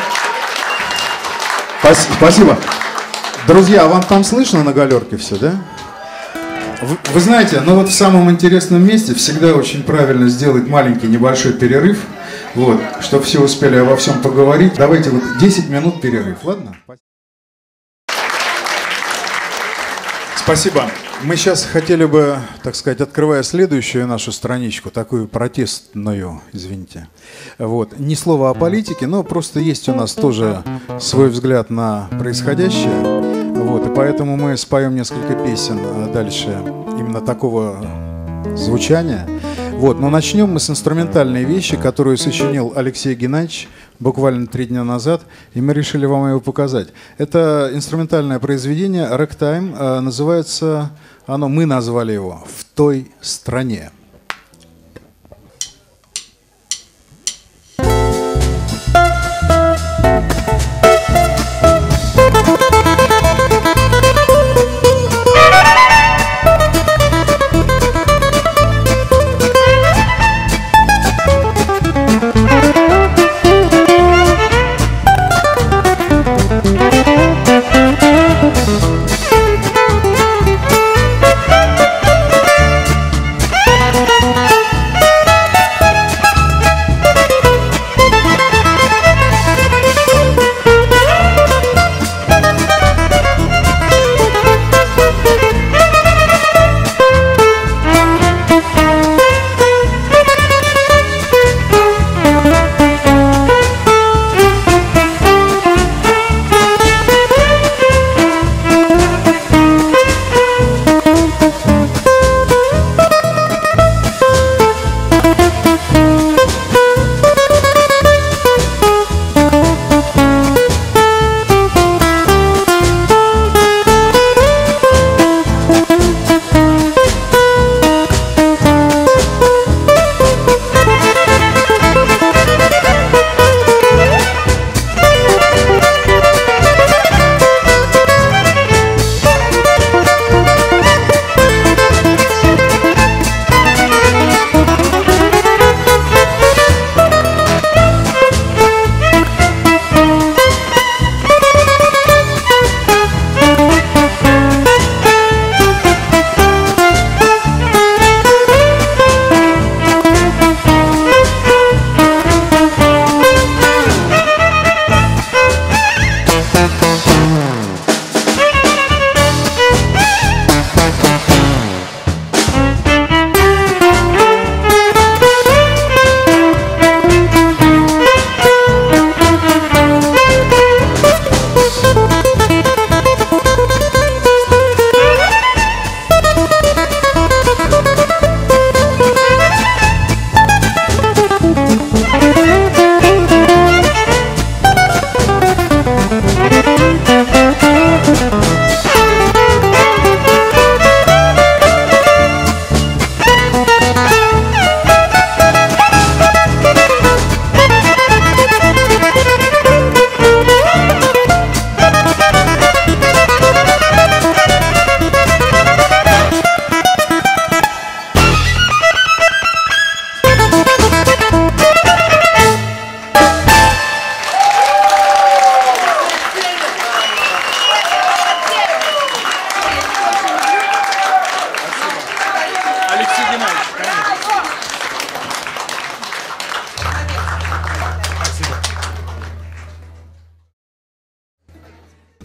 спасибо. Друзья, вам там слышно на галерке все, да? Вы, вы знаете, ну вот в самом интересном месте всегда очень правильно сделать маленький небольшой перерыв, вот, чтобы все успели обо всем поговорить. Давайте вот десять минут перерыв, ладно? Спасибо. Мы сейчас хотели бы, так сказать, открывая следующую нашу страничку, такую протестную, извините, вот, ни слова о политике, но просто есть у нас тоже свой взгляд на происходящее, вот, и поэтому мы споем несколько песен дальше именно такого звучания. Вот, но начнем мы с инструментальной вещи, которую сочинил Алексей Геннадьевич буквально три дня назад, и мы решили вам его показать. Это инструментальное произведение «Рэктайм», называется оно, мы назвали его «В той стране».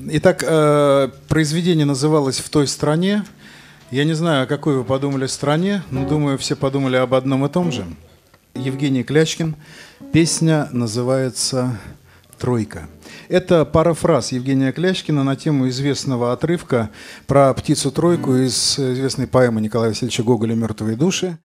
Итак, э, произведение называлось «В той стране». Я не знаю, о какой вы подумали стране, но думаю, все подумали об одном и том же. Евгений Клячкин. Песня называется «Тройка». Это парафраз Евгения Клячкина на тему известного отрывка про птицу-тройку из известной поэмы Николая Васильевича Гоголя «Мертвые души».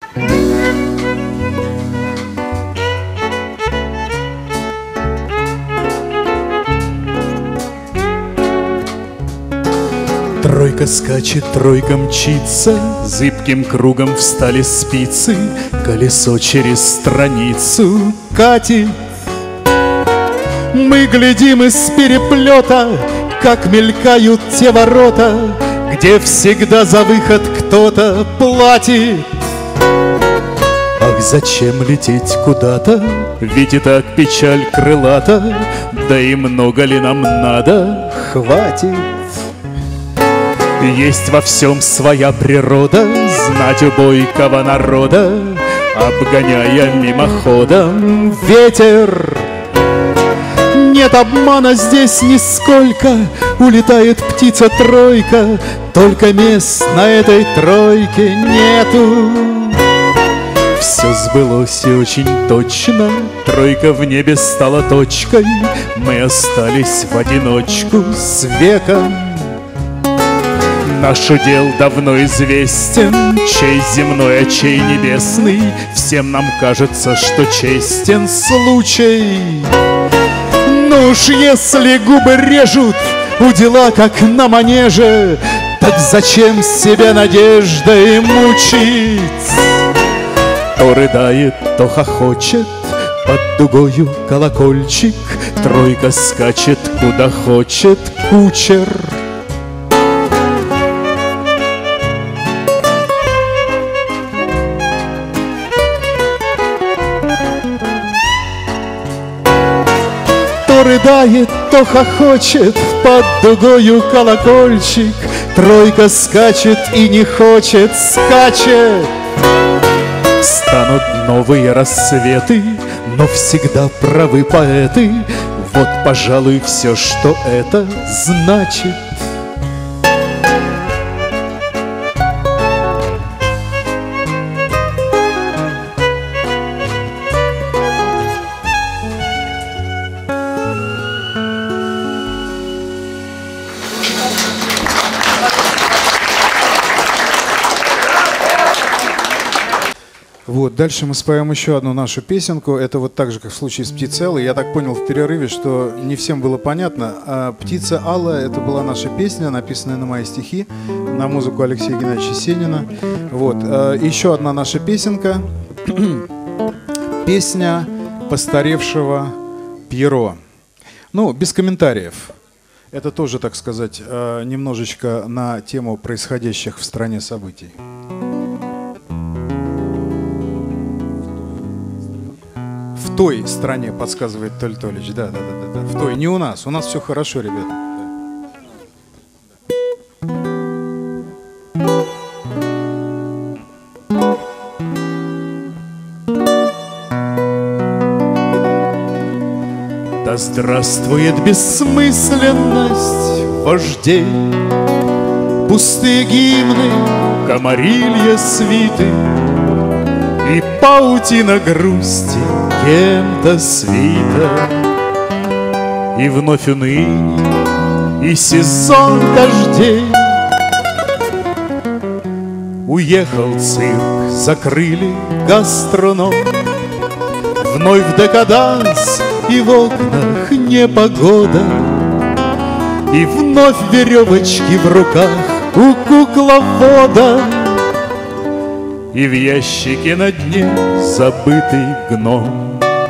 Тройка скачет, тройка мчится, зыбким кругом встали спицы, колесо через страницу катит. Мы глядим из переплета, как мелькают те ворота, где всегда за выход кто-то платит. Ах, зачем лететь куда-то, ведь и так печаль крылата, да и много ли нам надо, хватит. Есть во всем своя природа, знать у бойкого народа, обгоняя мимоходом ветер. Нет обмана здесь нисколько, улетает птица-тройка, только мест на этой тройке нету. Все сбылось и очень точно, тройка в небе стала точкой, мы остались в одиночку с веком. Наш удел давно известен, чей земной, а чей небесный. Всем нам кажется, что честен случай. Ну уж если губы режут у дела, как на манеже, так зачем себя надеждой мучить? То рыдает, то хохочет, под дугою колокольчик, тройка скачет, куда хочет кучер. То рыдает, то хохочет, под дугою колокольчик, тройка скачет и не хочет, скачет. Станут новые рассветы, но всегда правы поэты. Вот, пожалуй, все, что это значит. Вот, дальше мы споем еще одну нашу песенку. Это вот так же, как в случае с «Птицей Аллой». Я так понял в перерыве, что не всем было понятно. А «Птица Алла» — это была наша песня, написанная на мои стихи, на музыку Алексея Геннадьевича Сенина. Вот. А еще одна наша песенка. Песня постаревшего Пьеро. Ну, без комментариев. Это тоже, так сказать, немножечко на тему происходящих в стране событий. В той стране, подсказывает Толь Толич. Да, да, да, да, да. В той, не у нас. У нас все хорошо, ребята. Да здравствует бессмысленность вождей, пустые гимны, комарилья свиты и паутина грусти кем-то свита. И вновь уныние, и сезон дождей. Уехал цирк, закрыли гастроном, вновь декаданс, и в окнах непогода, и вновь веревочки в руках у кукловода, и в ящике на дне забытый гном.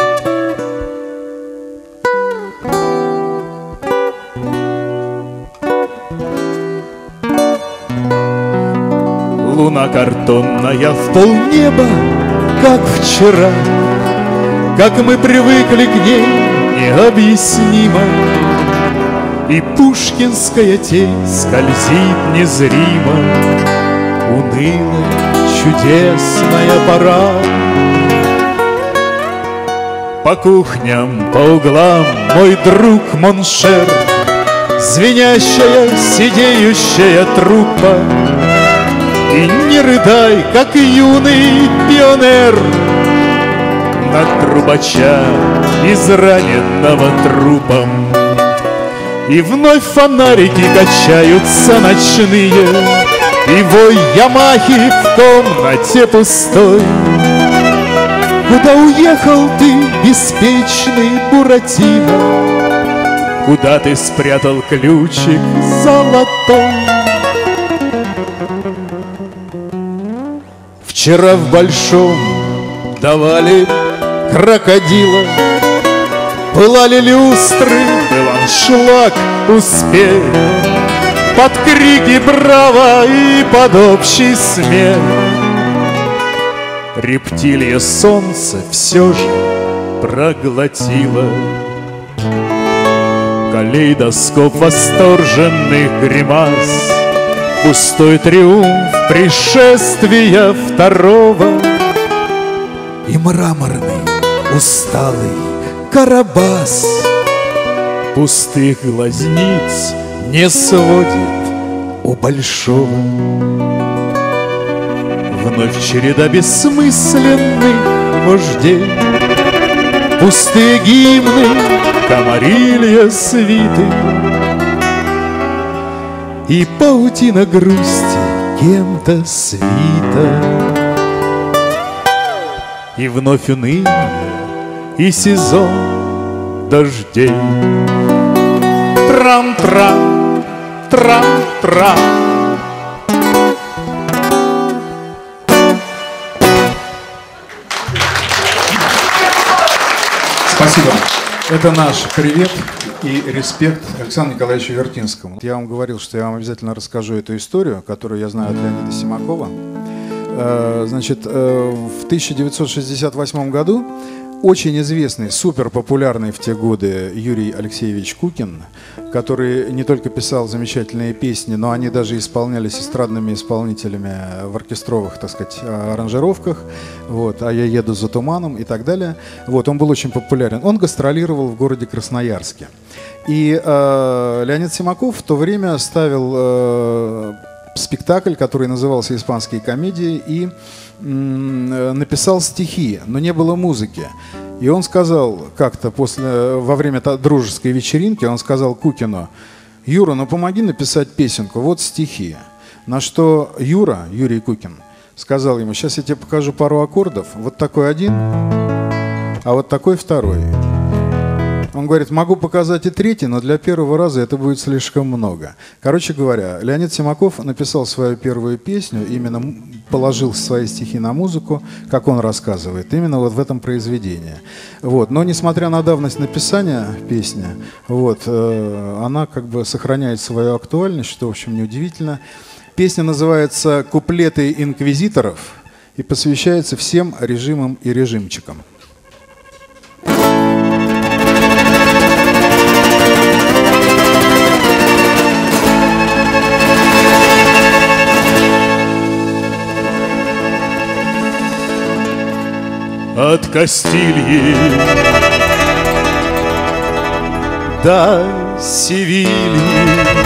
Луна картонная в полнеба, как вчера, как мы привыкли к ней, необъяснимо. И пушкинская тень скользит незримо, унылая, чудесная пора. По кухням, по углам мой друг Моншер звенящая, сидеющая труппа. И не рыдай, как юный пионер над трубача, израненного трупом. И вновь фонарики качаются ночные, и вой Ямахи в комнате пустой. Куда уехал ты, беспечный Буратино? Куда ты спрятал ключик золотой? Вчера в Большом давали крокодила, пылали люстры, был аншлаг, успех. Под крики браво и под общий смех рептилия солнце все же проглотило. Калейдоскоп восторженных гримас, пустой триумф пришествия второго. И мраморный, усталый Карабас пустых глазниц не сводит у Большого. Вновь череда бессмысленных вождей, пустые гимны, комарилья свиты и паутина грусти кем-то свита. И вновь уныние, и сезон дождей. Трам-трам, трам-трам. Спасибо. Это наш привет и респект Александру Николаевичу Вертинскому. Я вам говорил, что я вам обязательно расскажу эту историю, которую я знаю от Леонида Симакова. Значит, в тысяча девятьсот шестьдесят восьмом году очень известный, суперпопулярный в те годы Юрий Алексеевич Кукин, который не только писал замечательные песни, но они даже исполнялись эстрадными исполнителями в оркестровых, так сказать, аранжировках, вот, «А я еду за туманом» и так далее. Вот, он был очень популярен. Он гастролировал в городе Красноярске. И э, Леонид Симаков в то время ставил э, спектакль, который назывался «Испанские комедии», и написал стихи, но не было музыки. И он сказал как-то после, во время дружеской вечеринки, он сказал Кукину: «Юра, ну помоги написать песенку, вот стихи». На что Юра, Юрий Кукин, сказал ему: «Сейчас я тебе покажу пару аккордов, вот такой один, а вот такой второй». Он говорит: «Могу показать и третий, но для первого раза это будет слишком много». Короче говоря, Леонид Симаков написал свою первую песню, именно положил свои стихи на музыку, как он рассказывает, именно вот в этом произведении. Вот. Но несмотря на давность написания песни, вот, э, она как бы сохраняет свою актуальность, что, в общем, неудивительно. Песня называется «Куплеты инквизиторов» и посвящается всем режимам и режимчикам. От Кастильи до Севильи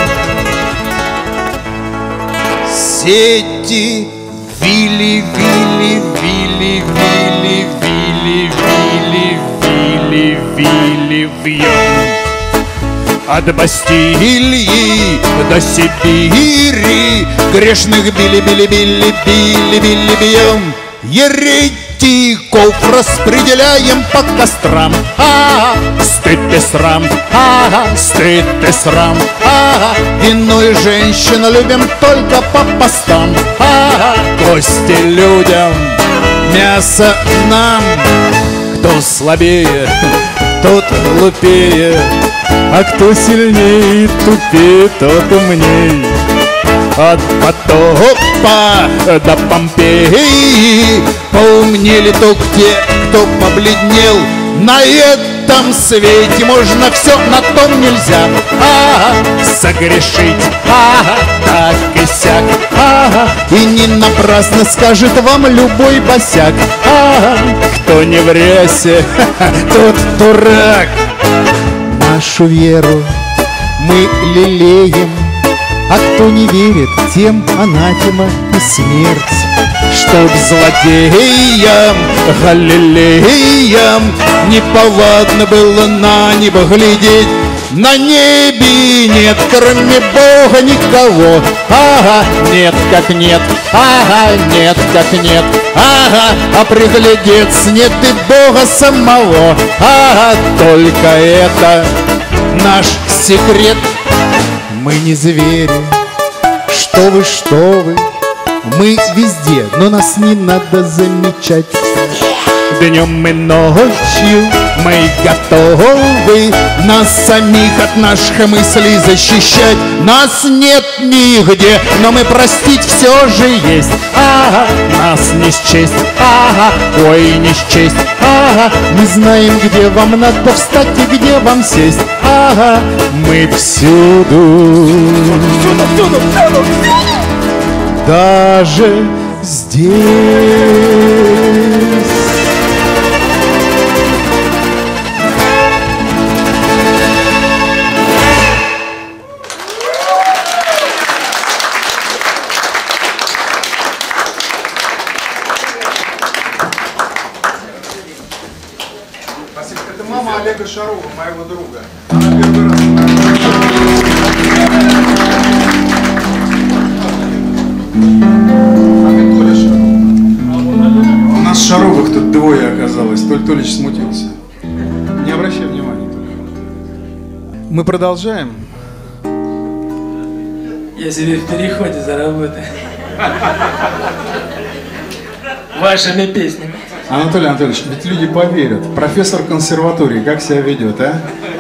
сети вили, вили, вили, вили, вили, вили, вили, вили, вьем. От Бастилии до Сибири грешных били, били, били, били, били, бьем. Еретиков распределяем по кострам. А, стыд и срам, а, стыд и срам, а, вино и женщину любим только по постам. А, кости людям, мясо нам. Кто слабее, тот глупее, а кто сильнее и тупее, тот умней. От Потопа до Помпеи поумнели только те, кто побледнел. На этом свете можно все, на том нельзя. А, согрешить, а, так и сяк, а, и не напрасно скажет вам любой босяк. А, кто не в рясе, тот дурак. Нашу веру мы лелеем, а кто не верит, тем анафема и смерть. Чтоб злодеям, галилеям неповадно было на небо глядеть. На небе нет, кроме Бога, никого. Ага, нет, как нет, ага, нет, как нет, ага, а приглядеться нет и Бога самого. Ага, только это наш секрет. Мы не звери, что вы, что вы, мы везде, но нас не надо замечать. Днем и ночью мы готовы нас самих от наших мыслей защищать. Нас нет нигде, но мы простить все же есть. Ага, нас не счесть, ага, ой, не счесть, ага. Мы знаем, где вам надо встать и где вам сесть. Ага, мы всюду, всюду, всюду, всюду. Даже здесь. Это мама Олега Шарова, моего друга. Она первый раз. У нас Шаровых тут двое оказалось. Толь Толич смутился. Не обращай внимания. Мы продолжаем. Я себе в переходе заработаю. Вашими песнями. Анатолий Анатольевич, ведь люди поверят. Профессор консерватории как себя ведет, а?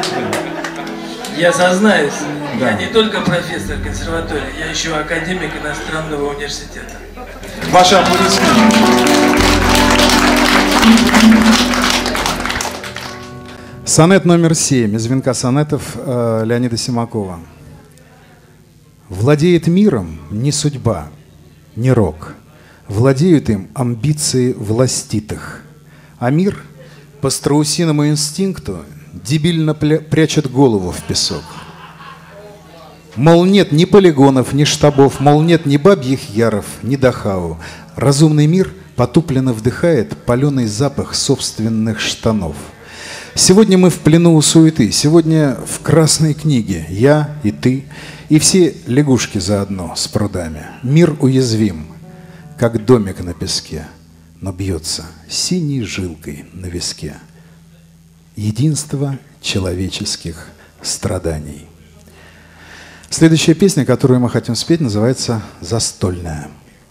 Я сознаюсь, Да. я не только профессор консерватории, я еще академик иностранного университета. Ваши аплодисменты. Сонет номер семь из венка сонетов э, Леонида Симакова. Владеет миром не судьба, не рок. Владеют им амбиции властитых. А мир по страусиному инстинкту дебильно прячет голову в песок. Мол, нет ни полигонов, ни штабов, мол, нет ни бабьих яров, ни дахау. Разумный мир потупленно вдыхает паленый запах собственных штанов. Сегодня мы в плену у суеты, сегодня в красной книге я и ты, и все лягушки заодно с прудами. Мир уязвим, как домик на песке, но бьется синей жилкой на виске. Единство человеческих страданий. Следующая песня, которую мы хотим спеть, называется «Застольная».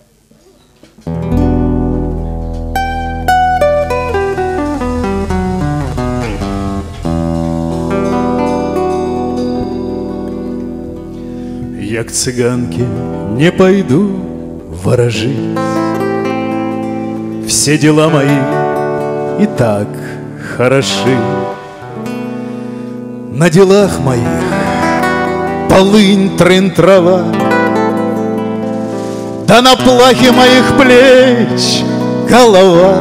Я к цыганке не пойду ворожить. Все дела мои и так хороши. На делах моих полынь, трын, трава, да на плахе моих плеч голова.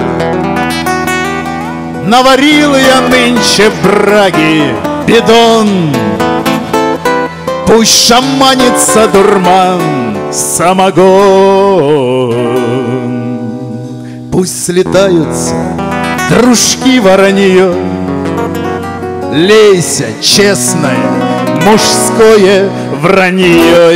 Наварил я нынче браги бидон, пусть шаманится дурман самогон. Пусть слетаются дружки воронье, лейся, честное, мужское вранье.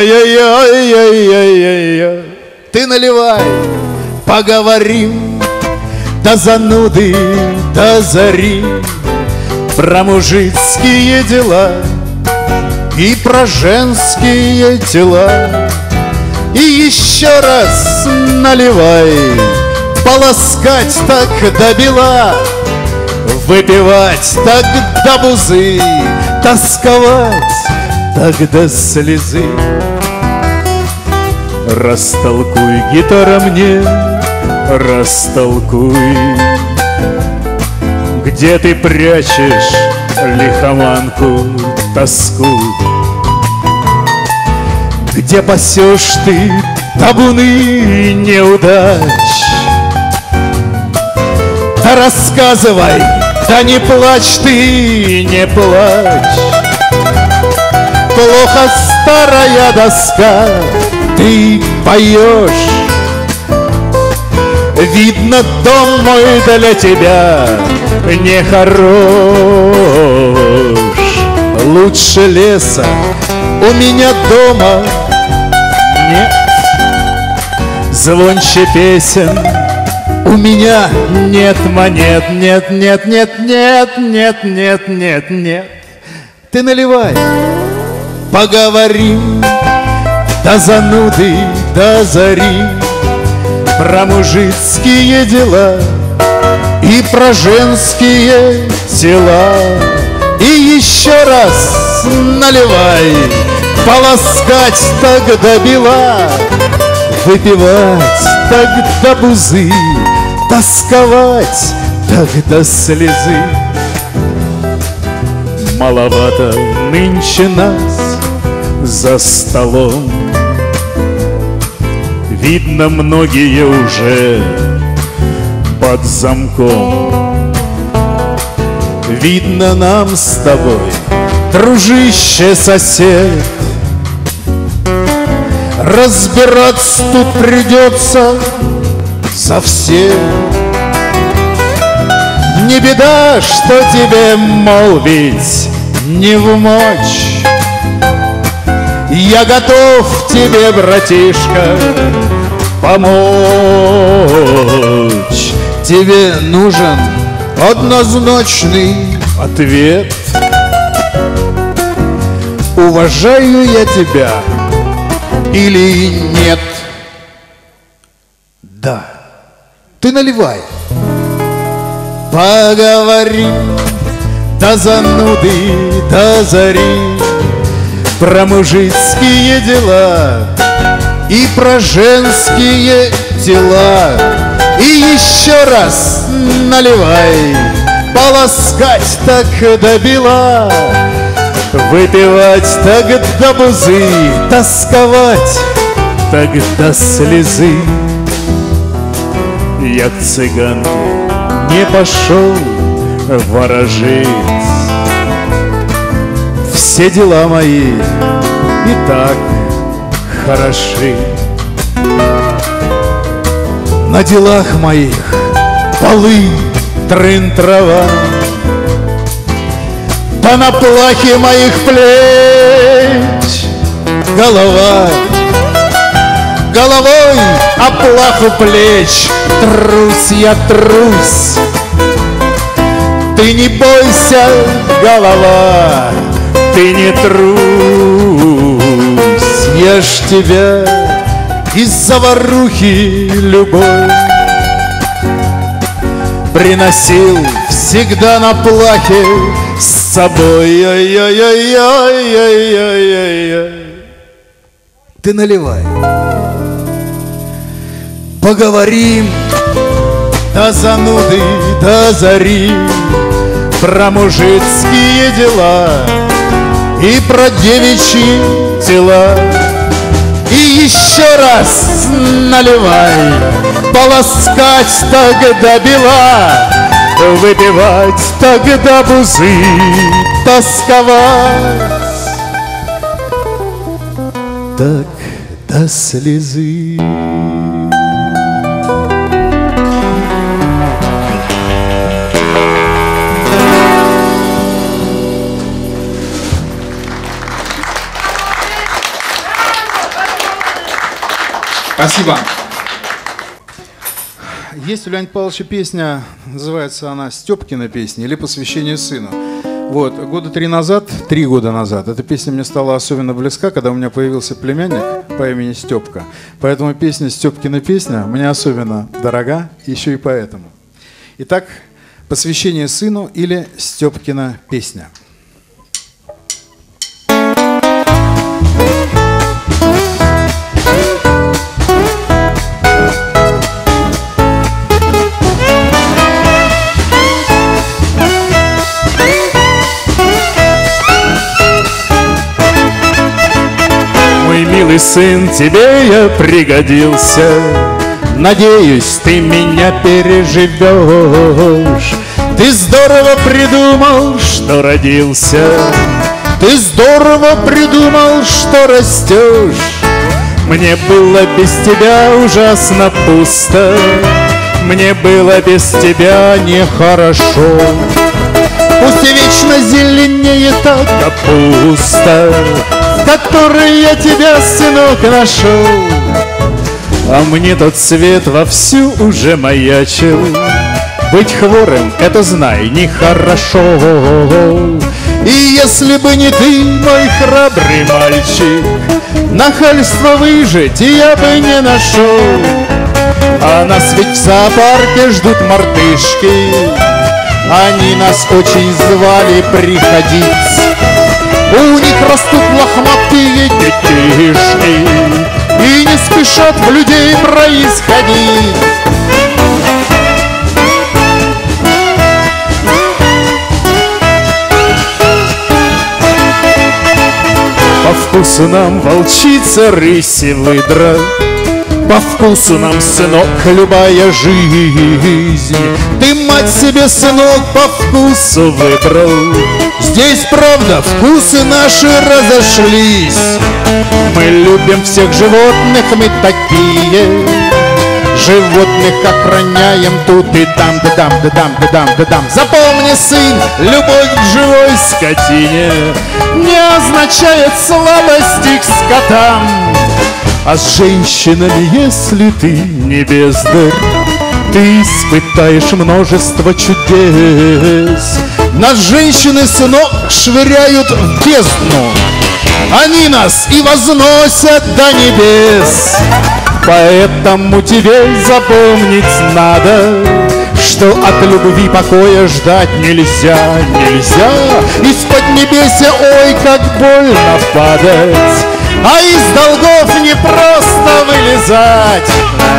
Ты наливай, поговорим до зануды, до зари, про мужицкие дела и про женские тела. И еще раз наливай, полоскать так до бела, выпивать так до бузы, тосковать так до слезы. Растолкуй, гитара, мне, растолкуй, где ты прячешь лихоманку, тоску, где пасешь ты табуны неудач. Да рассказывай, да не плачь ты, не плачь. плохо, старая доска. Ты поешь, видно, дом мой для тебя не хорош. Лучше леса у меня дома нет, звонче песен у меня нет монет. Нет, нет, нет, нет, нет, нет, нет, нет. Ты наливай, поговорим до зануды, до зари, про мужицкие дела и про женские тела. И еще раз наливай, полоскать так до бела, выпивать так до бузы, тосковать так до слезы. Маловато нынче нас за столом, видно, многие уже под замком. Видно, нам с тобой, дружище, сосед, разбираться тут придется совсем. Не беда, что тебе молвить не вмочь. Я готов тебе, братишка, помочь. Тебе нужен однозначный ответ. Уважаю я тебя или нет? Да. Ты наливай. Поговорим до зануды, до зари, про мужицкие дела и про женские дела. И еще раз наливай, полоскать так до бела, выпивать так до бузы, тосковать так до слезы. Я к цыганке не пошел ворожить, все дела мои и так хороши. На делах моих полы, трын, трава, да на плахе моих плеч голова. Головой о плаху плеч трусь я, трусь. Ты не бойся, голова, ты не трусь. Я ж тебя из заварухи любовь приносил всегда на плахе с собой. Ой-ой-ой-ой-ой-ой-ой-ой. Ты наливай. Поговорим до зануды, до зари, про мужицкие дела и про девичьи тела. И еще раз наливай, полоскать так до бела, выпивать так до бузы, тосковать так до слезы. Спасибо. Есть у Леонида Павловича песня, называется она «Степкина песня» или «Посвящение сыну». Вот, года три назад, три года назад, эта песня мне стала особенно близка, когда у меня появился племянник по имени Степка. Поэтому песня «Степкина песня» мне особенно дорога, еще и поэтому. Итак, «Посвящение сыну» или «Степкина песня». Милый сын, тебе я пригодился, надеюсь, ты меня переживешь. Ты здорово придумал, что родился, Ты здорово придумал, что растешь. Мне было без тебя ужасно пусто, мне было без тебя нехорошо. Пусть и вечно зеленеет та капуста, в которой я тебя, сынок, нашел. А мне тот свет вовсю уже маячил. Быть хворым, это знай, нехорошо. И если бы не ты, мой храбрый мальчик, нахальство выжить я бы не нашел. А нас ведь в зоопарке ждут мартышки, они нас очень звали приходить. У них растут лохматые детишки и не спешат в людей происходить. По вкусу нам волчица, рысь и выдра, по вкусу нам, сынок, любая жизнь. Ты, мать себе, сынок, по вкусу выбрал. Здесь, правда, вкусы наши разошлись. Мы любим всех животных, мы такие. Животных охраняем тут и там, да дам, да дам, да дам, да дам. Запомни, сын, любовь к живой скотине не означает слабости к скотам. А с женщинами, если ты не бездарь, ты испытаешь множество чудес. Нас женщины, сынок, швыряют в бездну, они нас и возносят до небес. Поэтому тебе запомнить надо, что от любви покоя ждать нельзя, нельзя. Из-под небеся, ой, как больно падать, а из долгов не просто вылезать.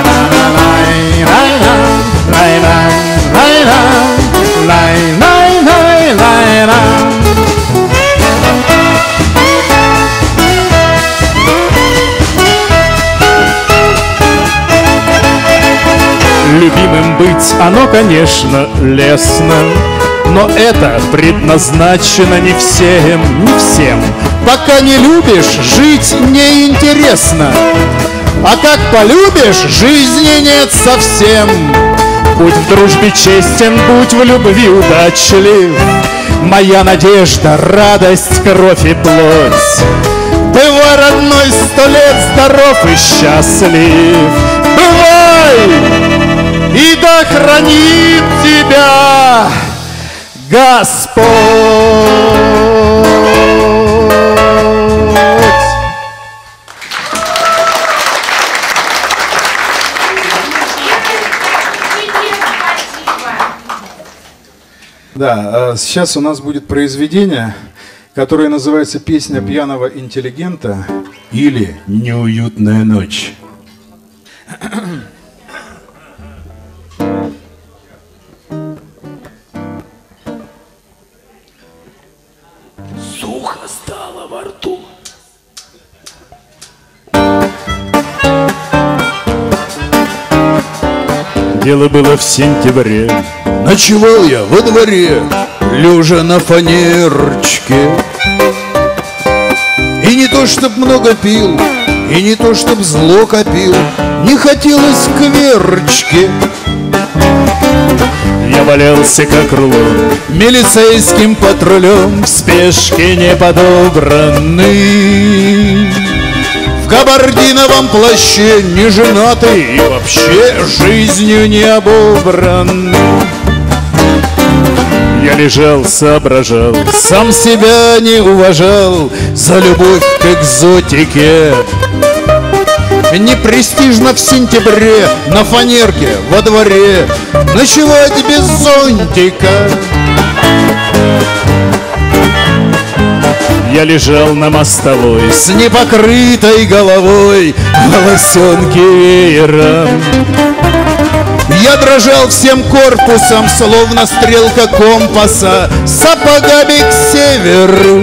Любимым быть, оно, конечно, лестно, но это предназначено не всем, не всем. Пока не любишь, жить неинтересно, а как полюбишь, жизни нет совсем. Будь в дружбе честен, будь в любви удачлив, моя надежда, радость, кровь и плоть. Бывай, родной, сто лет здоров и счастлив. Бывай! И да хранит тебя Господь. Да, сейчас у нас будет произведение, которое называется «Песня пьяного интеллигента» или «Неуютная ночь». Сухо стало во рту. Дело было в сентябре. Ночевал я во дворе, лежа на фанерочке. И не то чтоб много пил, и не то чтоб зло копил, не хотелось к Верочке. Я валялся как рулон Милицейским патрулем, в спешке неподобранный, в габардиновом плаще, не женатый и вообще жизнью не обобранный. я лежал, соображал, Сам себя не уважал за любовь к экзотике. Не престижно в сентябре на фанерке во дворе ночевать без зонтика. я лежал на мостовой, С непокрытой головой волосенки веером. Я дрожал всем корпусом, словно стрелка компаса, сапогами к северу.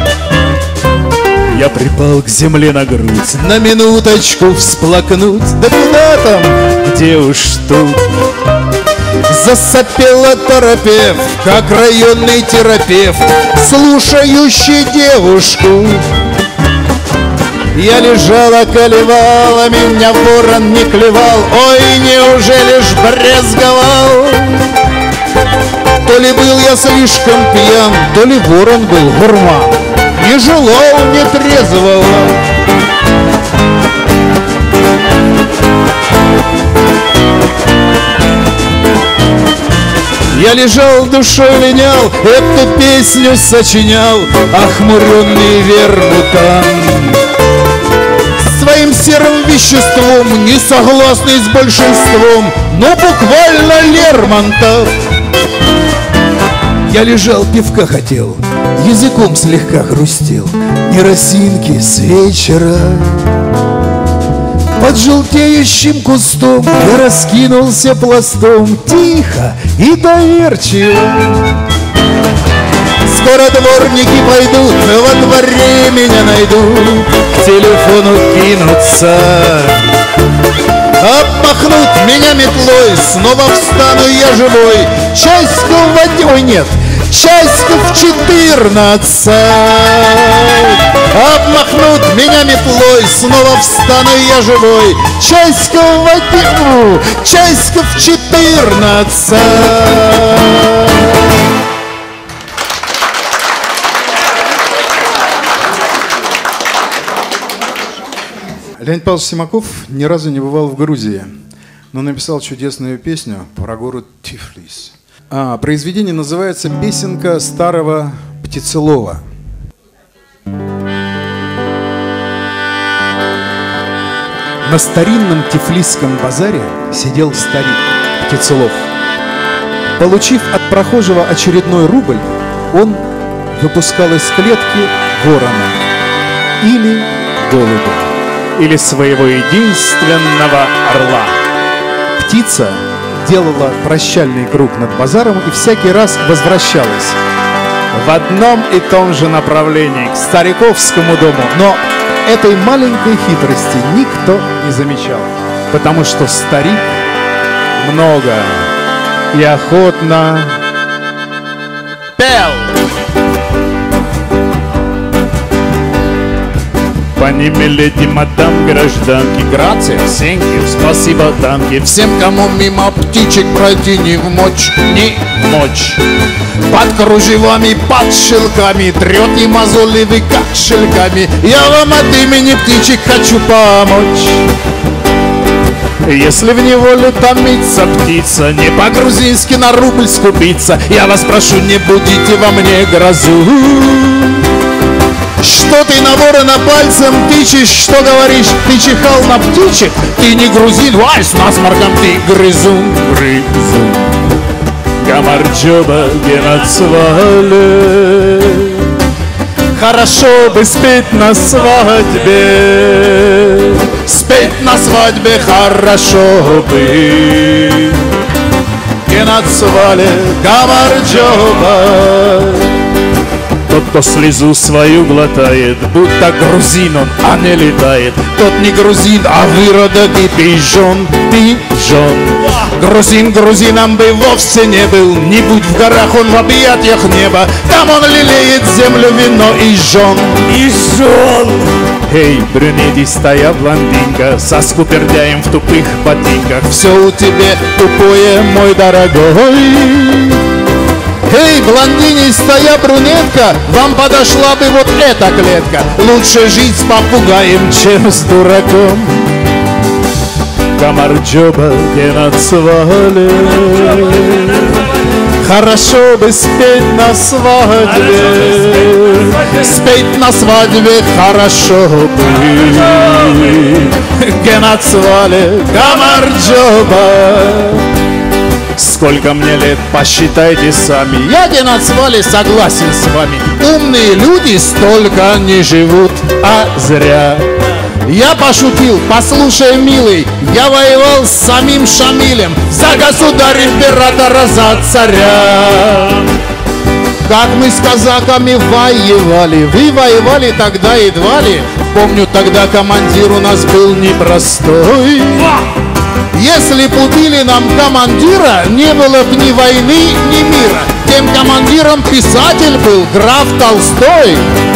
я припал к земле на грудь, На минуточку всплакнуть, да куда там, где уж тут. Засопела торопев, как районный терапевт, слушающий девушку. Я лежала, колевала, меня ворон не клевал. Ой, неужели ж брезговал? То ли был я слишком пьян, то ли ворон был гурман, не желал мне трезвого. Я лежал, душой линял, эту песню сочинял, охмуренный вермутом. Своим серым веществом, не согласный с большинством, но буквально Лермонтов. Я лежал, пивка хотел, языком слегка хрустел, не росинки с вечера. Под желтеющим кустом я раскинулся пластом, тихо и доверчиво. Скоро дворники пойдут, во дворе меня найдут, к телефону кинутся, обмахнут меня метлой, снова встану я живой. Часиков в один, ой, нет, часиков в четырнадцать. Обмахнут меня метлой, снова встану я живой. Часиков в один, часиков в четырнадцать. Леонид Павлович Симаков ни разу не бывал в Грузии, но написал чудесную песню про город Тифлис. А, произведение называется «Песенка старого птицелова». На старинном тифлисском базаре сидел старик птицелов. Получив от прохожего очередной рубль, он выпускал из клетки ворона или голубя, или своего единственного орла. Птица делала прощальный круг над базаром и всякий раз возвращалась в одном и том же направлении, к стариковскому дому. Но этой маленькой хитрости никто не замечал, потому что старик много и охотно пел. Пани, миледи, мадам, гражданки, грация, сеньки, спасибо, дамки. Всем, кому мимо птичек пройти не в мочь, Не мочь. под кружевами, под шелками, трет и мозоли вы кашельками. Я вам от имени птичек хочу помочь. Если в неволе томится птица, Не по-грузински на рубль скупиться, я вас прошу, не будите во мне грозу. Что ты на ворона пальцем тычешь, что говоришь, ты чихал на птичек? Ты не грузин, вай, с насморком ты грызун. грызу. Гамарджоба генацвале. Хорошо бы спеть на свадьбе. Спеть на свадьбе хорошо бы. Генацвале Гамарджоба. Тот, кто слезу свою глотает, будто грузин он, а не летает. Тот не грузин, а выродок и пижон, пижон. Грузин грузином бы вовсе не был, не будь в горах он в объятиях неба. Там он лелеет землю, вино и жен, и жен. Эй, брюнетистая блондинка со скупердяем в тупых ботинках. Все у тебя тупое, мой дорогой. Эй, блондинистая брюнетка, вам подошла бы вот эта клетка. Лучше жить с попугаем, чем с дураком. Гамарджоба генацвале. Хорошо бы спеть на свадьбе. Спеть на свадьбе хорошо бы. Генацвале Гамарджоба. Сколько мне лет, посчитайте сами. Я Генацвале согласен с вами. Умные люди столько не живут, а зря. Я пошутил, послушай, милый, я воевал с самим Шамилем за государя-императора, за царя. Как мы с казаками воевали, вы воевали тогда едва ли. Помню, тогда командир у нас был непростой. Если б убили нам командира, не было бы ни войны, ни мира. Тем командиром писатель был граф Толстой.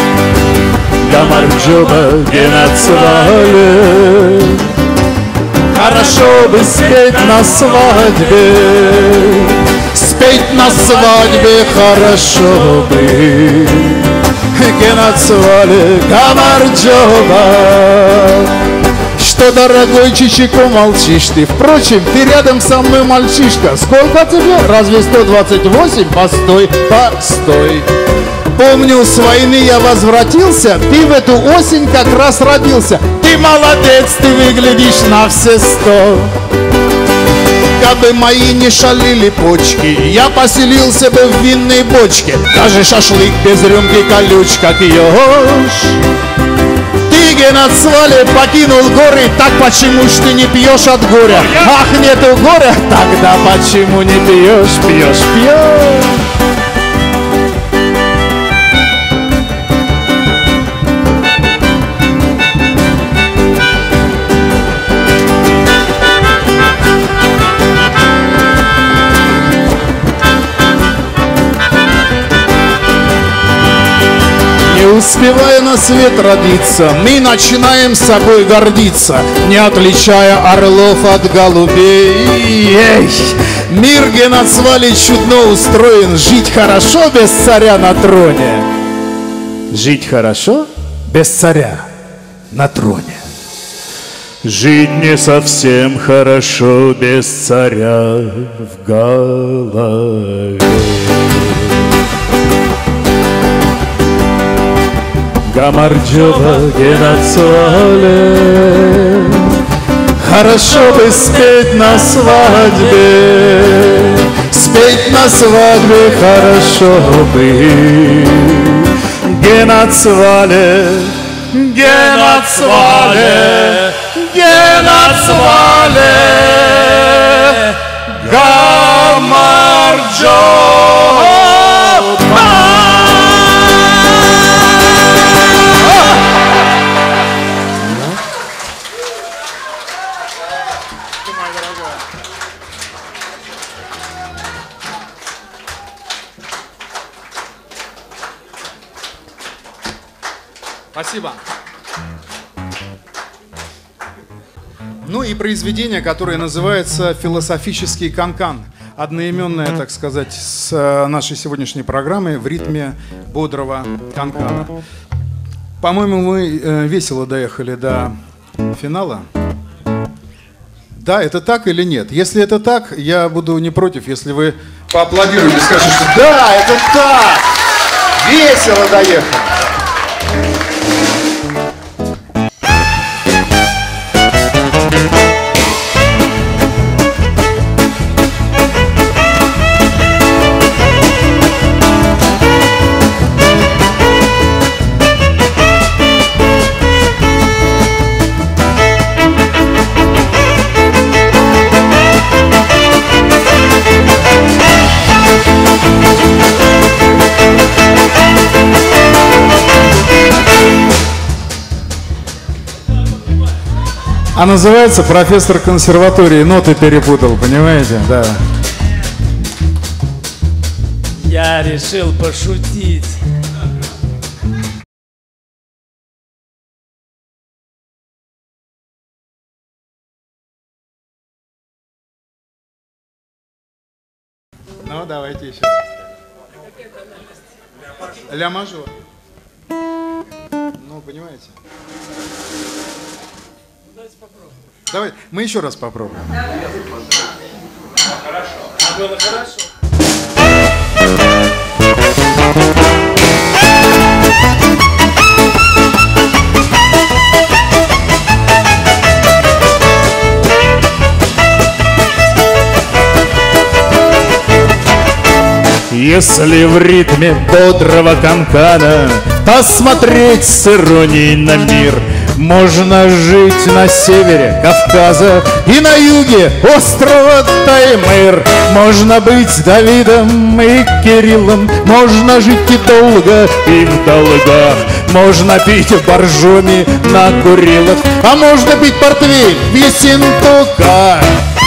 Гамарджоба геноцвале, хорошо бы спеть на свадьбе. Спеть на свадьбе хорошо бы. Геноцвале Гамарджоба. Что, дорогой Чичико, молчишь ты? Впрочем, ты рядом со мной, мальчишка. Сколько тебе? Разве сто двадцать восемь? Постой, постой. Помню, с войны я возвратился, ты в эту осень как раз родился. Ты молодец, ты выглядишь на все сто. Кабы мои не шалили почки, я поселился бы в винной бочке. Даже шашлык без рюмки колюч, как еж. Ты, геноцвале, покинул горы, так почему ж ты не пьешь от горя? Ах, нету горя, тогда почему не пьешь, пьешь, пьешь? Не успевая на свет родиться, мы начинаем собой гордиться, не отличая орлов от голубей. Эй! Мир геноцвале чудно устроен, жить хорошо без царя на троне. Жить хорошо без царя на троне. Жить не совсем хорошо без царя в голове. Гамарджоба геноцвале, хорошо бы спеть на свадьбе. Спеть на свадьбе хорошо бы. Геноцвале, геноцвале, геноцвале, Гамарджоба. Спасибо. Ну и произведение, которое называется «Философический канкан». Одноименное, так сказать, с нашей сегодняшней программой в ритме бодрого канкана. По-моему, мы весело доехали до финала. Да, это так или нет? Если это так, я буду не против, если вы поаплодируете и скажете, что да, это так! Весело доехали! А называется профессор консерватории. Ноты перепутал, понимаете? Да. Я решил пошутить. Ну, давайте еще раз. Ля мажор. Ну, понимаете? Давай, мы еще раз попробуем. Хорошо. А было хорошо. Если в ритме бодрого канкана посмотреть с иронией на мир, можно жить на севере Кавказа и на юге острова Таймыр. Можно быть Давидом и Кириллом, можно жить и долго, и в долгах. Можно пить боржоми на Курилах, а можно пить портвейн в Ессентуках.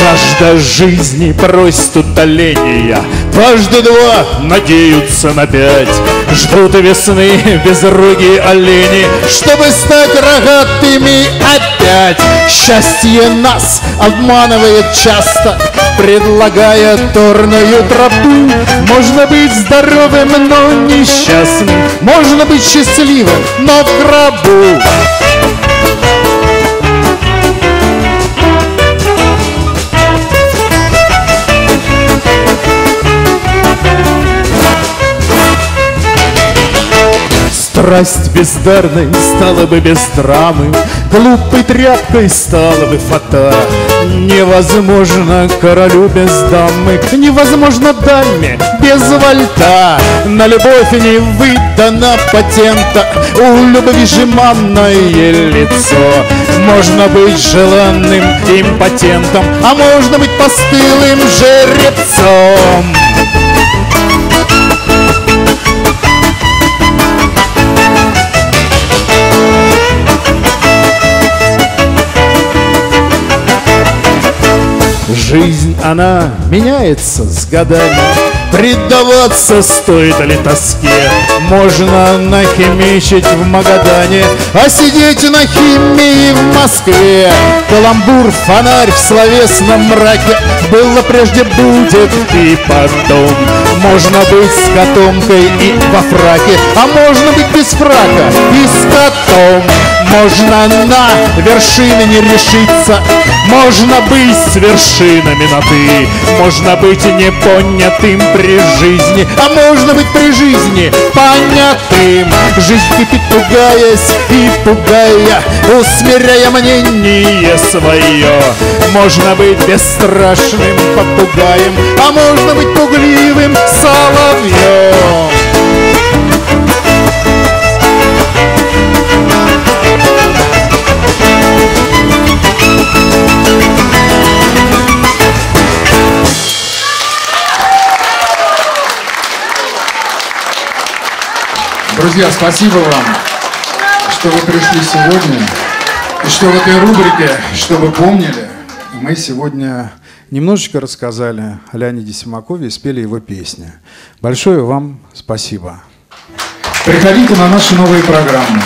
Жажда жизни просит утоления, дважды два надеются на пять. Ждут весны безрогие олени, чтобы стать рогатыми опять. Счастье нас обманывает часто, предлагая торную тропу. Можно быть здоровым, но несчастным, можно быть счастливым, но в гробу. Страсть бездарной стала бы без драмы, глупой тряпкой стала бы фата. Невозможно королю без дамы, невозможно даме без вальта. На любовь не выдано патента, у любви жеманное лицо. Можно быть желанным импотентом, а можно быть постылым жеребцом. Жизнь, она меняется с годами, предаваться стоит ли тоске? Можно нахимичить в Магадане, а сидеть на химии в Москве. Каламбур, фонарь в словесном мраке, было прежде, будет и потом. Можно быть с котомкой и во фраке, а можно быть без фрака и с котом. Можно на вершины не решиться, можно быть с вершинами на «ты». Можно быть непонятым при жизни, а можно быть при жизни понятым. Жизнь кипит, пугаясь и пугая, усмиряя мнение свое. Можно быть бесстрашным попугаем, а можно быть пугливым соловьем. Друзья, спасибо вам, что вы пришли сегодня, и что в этой рубрике, что вы помнили, мы сегодня немножечко рассказали о Леониде Симакове и спели его песни. Большое вам спасибо. Приходите на наши новые программы.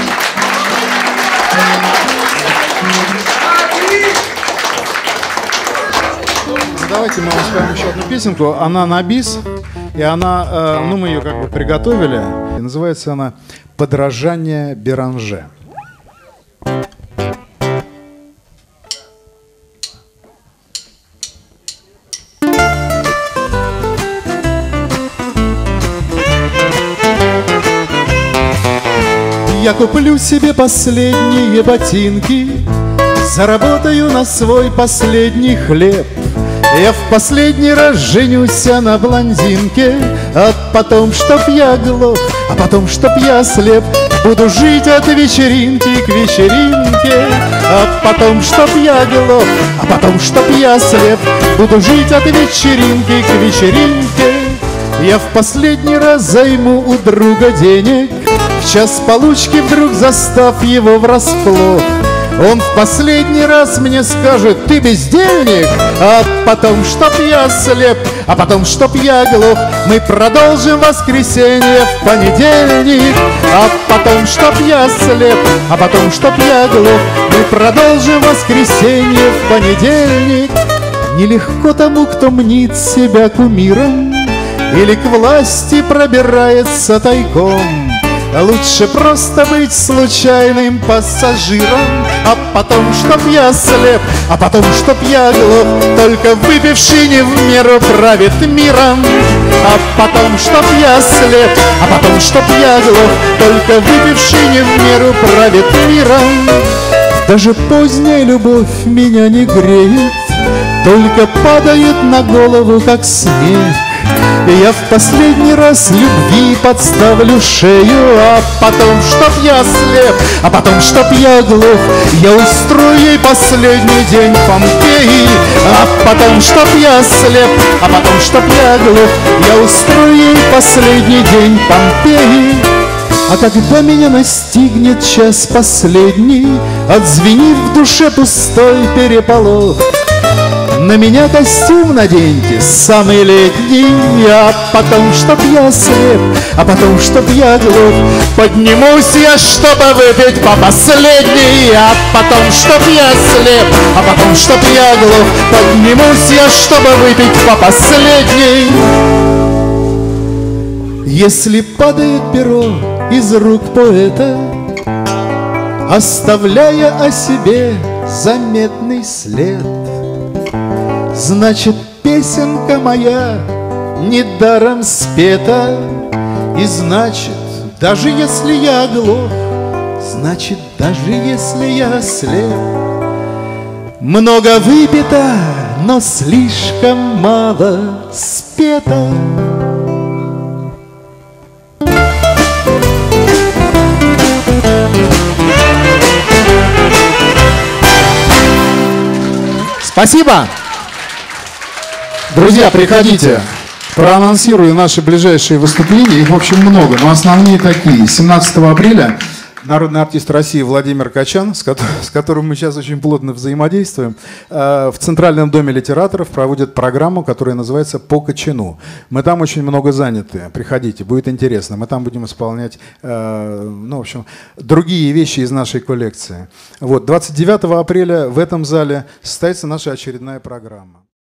Давайте мы вам споем еще одну песенку. Она на бис, и она, ну мы ее как бы приготовили. И называется она «Подражание Беранже». Я куплю себе последние ботинки, заработаю на свой последний хлеб. Я в последний раз женюсь на блондинке, а потом, чтоб я глох, а потом, чтоб я слеп, буду жить от вечеринки к вечеринке. А потом, чтоб я глох, а потом, чтоб я слеп, буду жить от вечеринки к вечеринке. Я в последний раз займу у друга денег, в час получки вдруг застав его врасплох. Он в последний раз мне скажет: ты бездельник, а потом, чтоб я слеп, а потом, чтоб я глух, мы продолжим воскресенье в понедельник. А потом, чтоб я слеп, а потом, чтоб я глух, мы продолжим воскресенье в понедельник. Нелегко тому, кто мнит себя кумиром или к власти пробирается тайком. Лучше просто быть случайным пассажиром. А потом, чтоб я слеп, а потом, чтоб я глух, только выпивший не в меру правит миром. А потом, чтоб я слеп, а потом, чтоб я глух, только выпивший не в меру правит миром. Даже поздняя любовь меня не греет, только падает на голову, как снег. Я в последний раз любви подставлю шею. А потом, чтоб я слеп, а потом, чтоб я глух, я устрою ей последний день Помпеи. А потом, чтоб я слеп, а потом, чтоб я глух, я устрою ей последний день Помпеи. А когда меня настигнет час последний, отзвенит в душе пустой переполох, На меня костюм наденьте, самый летний, а потом, чтоб я слеп, а потом, чтоб я глух. Поднимусь я, чтобы выпить по последней, а потом, чтоб я слеп, а потом, чтоб я глух. Поднимусь я, чтобы выпить по последней. Если падает перо из рук поэта, оставляя о себе заметный след, значит, песенка моя недаром спета. И значит, даже если я оглох, значит, даже если я слеп, много выпито, но слишком мало спето. Спасибо! Друзья, приходите. Проанонсирую наши ближайшие выступления. Их, в общем, много, но основные такие. семнадцатого апреля народный артист России Владимир Качан, с которым мы сейчас очень плотно взаимодействуем, в Центральном доме литераторов проводит программу, которая называется «По Качану». Мы там очень много заняты. Приходите, будет интересно. Мы там будем исполнять, ну, в общем, другие вещи из нашей коллекции. Вот, двадцать девятого апреля в этом зале состоится наша очередная программа.